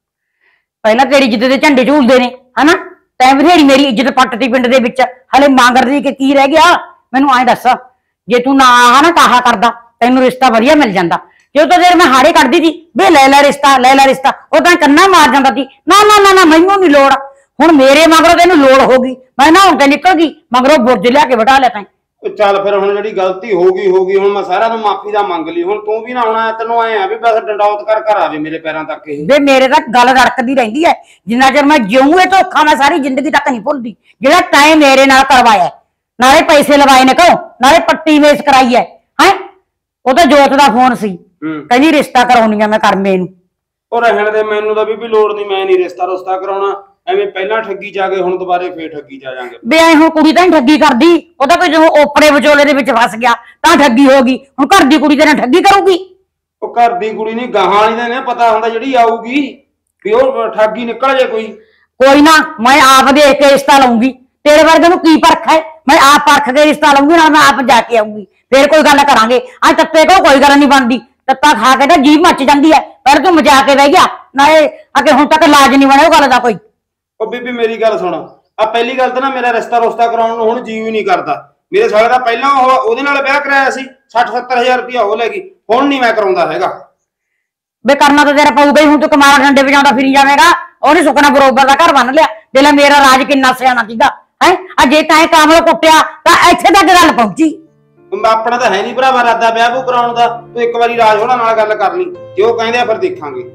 पहला तेरी इज्जत दे झंडे झूलदे ने है ना, तैं बथेरी मेरी इज्जत पट्टती पिंड दे विच, हले मांगरदी कि की रह गया मैनू आए दस। जे तू ना आ ना काहा करदा तैनू रिश्ता वधिया मिल जांदा। जो तो देर मैं हाड़े कड्डी थी वे लै रिश्ता वो तां कन्ना मार जांदा सी। ना ना ना ना मैनू नहीं लोड़, हुण मेरे मगरों तैनू लोड़ होगी, मैं नहाउण ते निकल गई, मगरों बुरज लिया के बिठा लिया तैं। चल फिर हुण जिहड़ी गलती होगी हुण मैं सारा नूं माफी दा मंग ली, हुण तू भी ना आउणा, तैनूं आए आ भी बस डंडौत कर कर आवे मेरे पैरां तक। ये वे मेरे तक गल रड़कदी रहिंदी है, जिन्ना चਿਰ मैं जिऊं ये धोखा मैं सारी जिंदगी तक नहीं भुलदी। जिहड़ा टाइम मेरे नाल करवाया, नाले पैसे लवाए ने घरों, नाले पट्टी मेस कराई है, वो तो जोत दा फोन सी, कहंदी रिश्ता कराउणी आ मैं करमे नूं। ओ रहण दे, मैनूं दा भी लोड़ नहीं, मैं नहीं रिश्ता रुश्ता कराउणा, ਐਵੇਂ ਪਹਿਲਾਂ ਠੱਗੀ ਜਾ ਕੇ ਹੁਣ ਦੁਬਾਰੇ ਫੇਰ ਠੱਗੀ ਜਾ ਜਾਾਂਗੇ। ਬੇ ਐ ਹੁਣ ਕੁੜੀ ਤਾਂ ਠੱਗੀ ਕਰਦੀ, ਉਹ ਤਾਂ ਕੋਈ ਜਦੋਂ ਓਪਰੇ ਵਿਚੋਲੇ ਦੇ ਵਿੱਚ ਫਸ ਗਿਆ ਤਾਂ ਠੱਗੀ ਹੋ ਗਈ, ਹੁਣ ਘਰ ਦੀ ਕੁੜੀ ਤੇ ਨਾ ਠੱਗੀ ਕਰੂਗੀ। ਉਹ ਘਰ ਦੀ ਕੁੜੀ ਨਹੀਂ, ਗਾਹਾਂ ਵਾਲੀ ਦਾ ਨਾ ਪਤਾ ਹੁੰਦਾ ਜਿਹੜੀ ਆਊਗੀ ਵੀ ਉਹ ਠੱਗੀ ਨਿਕਲ ਜੇ ਕੋਈ। ਕੋਈ ਨਾ ਮੈਂ ਆਪ ਦੇਖ ਕੇ ਰਿਸ਼ਤਾ ਲਾਉਂਗੀ, ਤੇਰੇ ਵਰਗੇ ਨੂੰ ਕੀ ਪਰਖ ਹੈ, ਮੈਂ ਆਪ ਪਰਖ ਕੇ ਰਿਸ਼ਤਾ ਲਾਉਂਗੀ, ਨਾਲ ਮੈਂ ਆਪ ਜਾ ਕੇ ਆਉਂਗੀ, ਫੇਰ ਕੋਈ ਗੱਲ ਕਰਾਂਗੇ। ਅੱਜ ਤੱਤੇ ਕੋ ਕੋਈ ਗੱਲ ਨਹੀਂ ਬਣਦੀ, ਤੱਤਾ ਖਾ ਕੇ ਤਾਂ ਜੀਭ ਮੱਚ ਜਾਂਦੀ ਹੈ। ਪਹਿਲਾਂ ਤੂੰ ਮਜਾ ਕੇ ਬਹਿ ਗਿਆ, ਨਾਲੇ ਅੱਗੇ ਹੁਣ ਤੱਕ ਇਲਾਜ ਨਹੀਂ ਬਣਿਆ ਉਹ ਗੱਲ ਦਾ ਕੋਈ। ਉਹ ਬੀਬੀ ਮੇਰੀ ਗੱਲ ਸੁਣ, ਆ ਪਹਿਲੀ ਗੱਲ ਤਾਂ ਨਾ ਮੇਰਾ ਰਿਸ਼ਤਾ ਰੁਸ਼ਤਾ ਕਰਾਉਣ ਨੂੰ ਹੁਣ ਜੀਵ ਹੀ ਨਹੀਂ ਕਰਦਾ। ਮੇਰੇ ਸਾਲੇ ਦਾ ਪਹਿਲਾਂ ਉਹਦੇ ਨਾਲ ਵਿਆਹ ਕਰਾਇਆ ਸੀ, 60-70 ਹਜ਼ਾਰ ਰੁਪਇਆ ਉਹ ਲੈ ਗਈ, ਹੁਣ ਨਹੀਂ ਮੈਂ ਕਰਾਉਂਦਾ ਹੈਗਾ। ਬੇ ਕਰਨਾ ਤਾਂ ਤੇਰਾ ਪਊਗਾ ਹੀ, ਹੁਣ ਤੂੰ ਕਮਾਲ ਡੰਡੇ ਵਜਾਉਂਦਾ ਫਿਰੀ ਜਾਵੇਂਗਾ। ਉਹਨੇ ਸੁਖਣਾ ਬਰੋਬਰ ਦਾ ਘਰ ਬੰਨ ਲਿਆ, ਦੇਖ ਲੈ ਮੇਰਾ ਰਾਜ ਕਿੰਨਾ ਸਿਆਣਾ ਸੀਗਾ ਹੈ। ਆ ਜੇ ਤਾਂ ਕਾਮਲ ਕੁੱਟਿਆ ਤਾਂ ਇੱਥੇ ਤੱਕ ਗੱਲ ਪਹੁੰਚੀ। ਆਪਣਾ ਤਾਂ ਹੈ ਨਹੀਂ ਭਰਾਵਾ ਇਰਾਦਾ ਵਿਆਹ ਵੂ ਕਰਾਉਣ ਦਾ, ਤੂੰ ਇੱਕ ਵਾਰੀ ਰਾਜ ਹੋਣਾ ਨਾਲ ਗੱਲ ਕਰ ਲਈ, ਜੇ ਉਹ ਕਹਿੰਦੇ ਆ ਫਿਰ ਦੇਖਾਂਗੇ।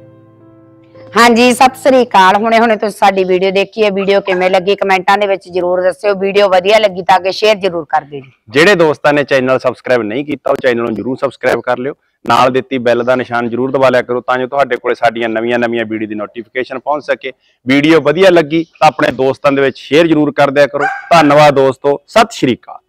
ਹਾਂਜੀ ਸਤਿ ਸ੍ਰੀ ਅਕਾਲ। ਹੁਣੇ ਤੁਸੀਂ ਸਾਡੀ ਵੀਡੀਓ ਦੇਖੀ ਹੈ, ਵੀਡੀਓ ਕਿਵੇਂ ਲੱਗੀ ਕਮੈਂਟਾਂ ਦੇ ਵਿੱਚ ਜਰੂਰ ਦੱਸਿਓ। ਵੀਡੀਓ ਵਧੀਆ ਲੱਗੀ ਤਾਂ ਅੱਗੇ ਸ਼ੇਅਰ ਜਰੂਰ ਕਰ ਦਿਓ ਜੀ। ਜਿਹੜੇ ਦੋਸਤਾਂ ਨੇ ਚੈਨਲ ਸਬਸਕ੍ਰਾਈਬ ਨਹੀਂ ਕੀਤਾ ਉਹ ਚੈਨਲ ਨੂੰ ਜਰੂਰ ਸਬਸਕ੍ਰਾਈਬ ਕਰ ਲਿਓ, ਨਾਲ ਦਿੱਤੀ ਬੈਲ ਦਾ ਨਿਸ਼ਾਨ ਜਰੂਰ ਦਬਾ ਲਿਆ ਕਰੋ ਤਾਂ ਜੋ ਤੁਹਾਡੇ ਕੋਲੇ ਸਾਡੀਆਂ ਨਵੀਆਂ ਵੀਡੀਓ ਦੀ ਨੋਟੀਫਿਕੇਸ਼ਨ ਪਹੁੰਚ ਸਕੇ। ਵੀਡੀਓ ਵਧੀਆ ਲੱਗੀ ਤਾਂ ਆਪਣੇ ਦੋਸਤਾਂ ਦੇ ਵਿੱਚ ਸ਼ੇਅਰ ਜਰੂਰ ਕਰ ਦਿਆ ਕਰੋ। ਧੰਨਵਾਦ ਦੋਸਤੋ, ਸਤਿ ਸ਼੍ਰੀ ਅਕਾਲ।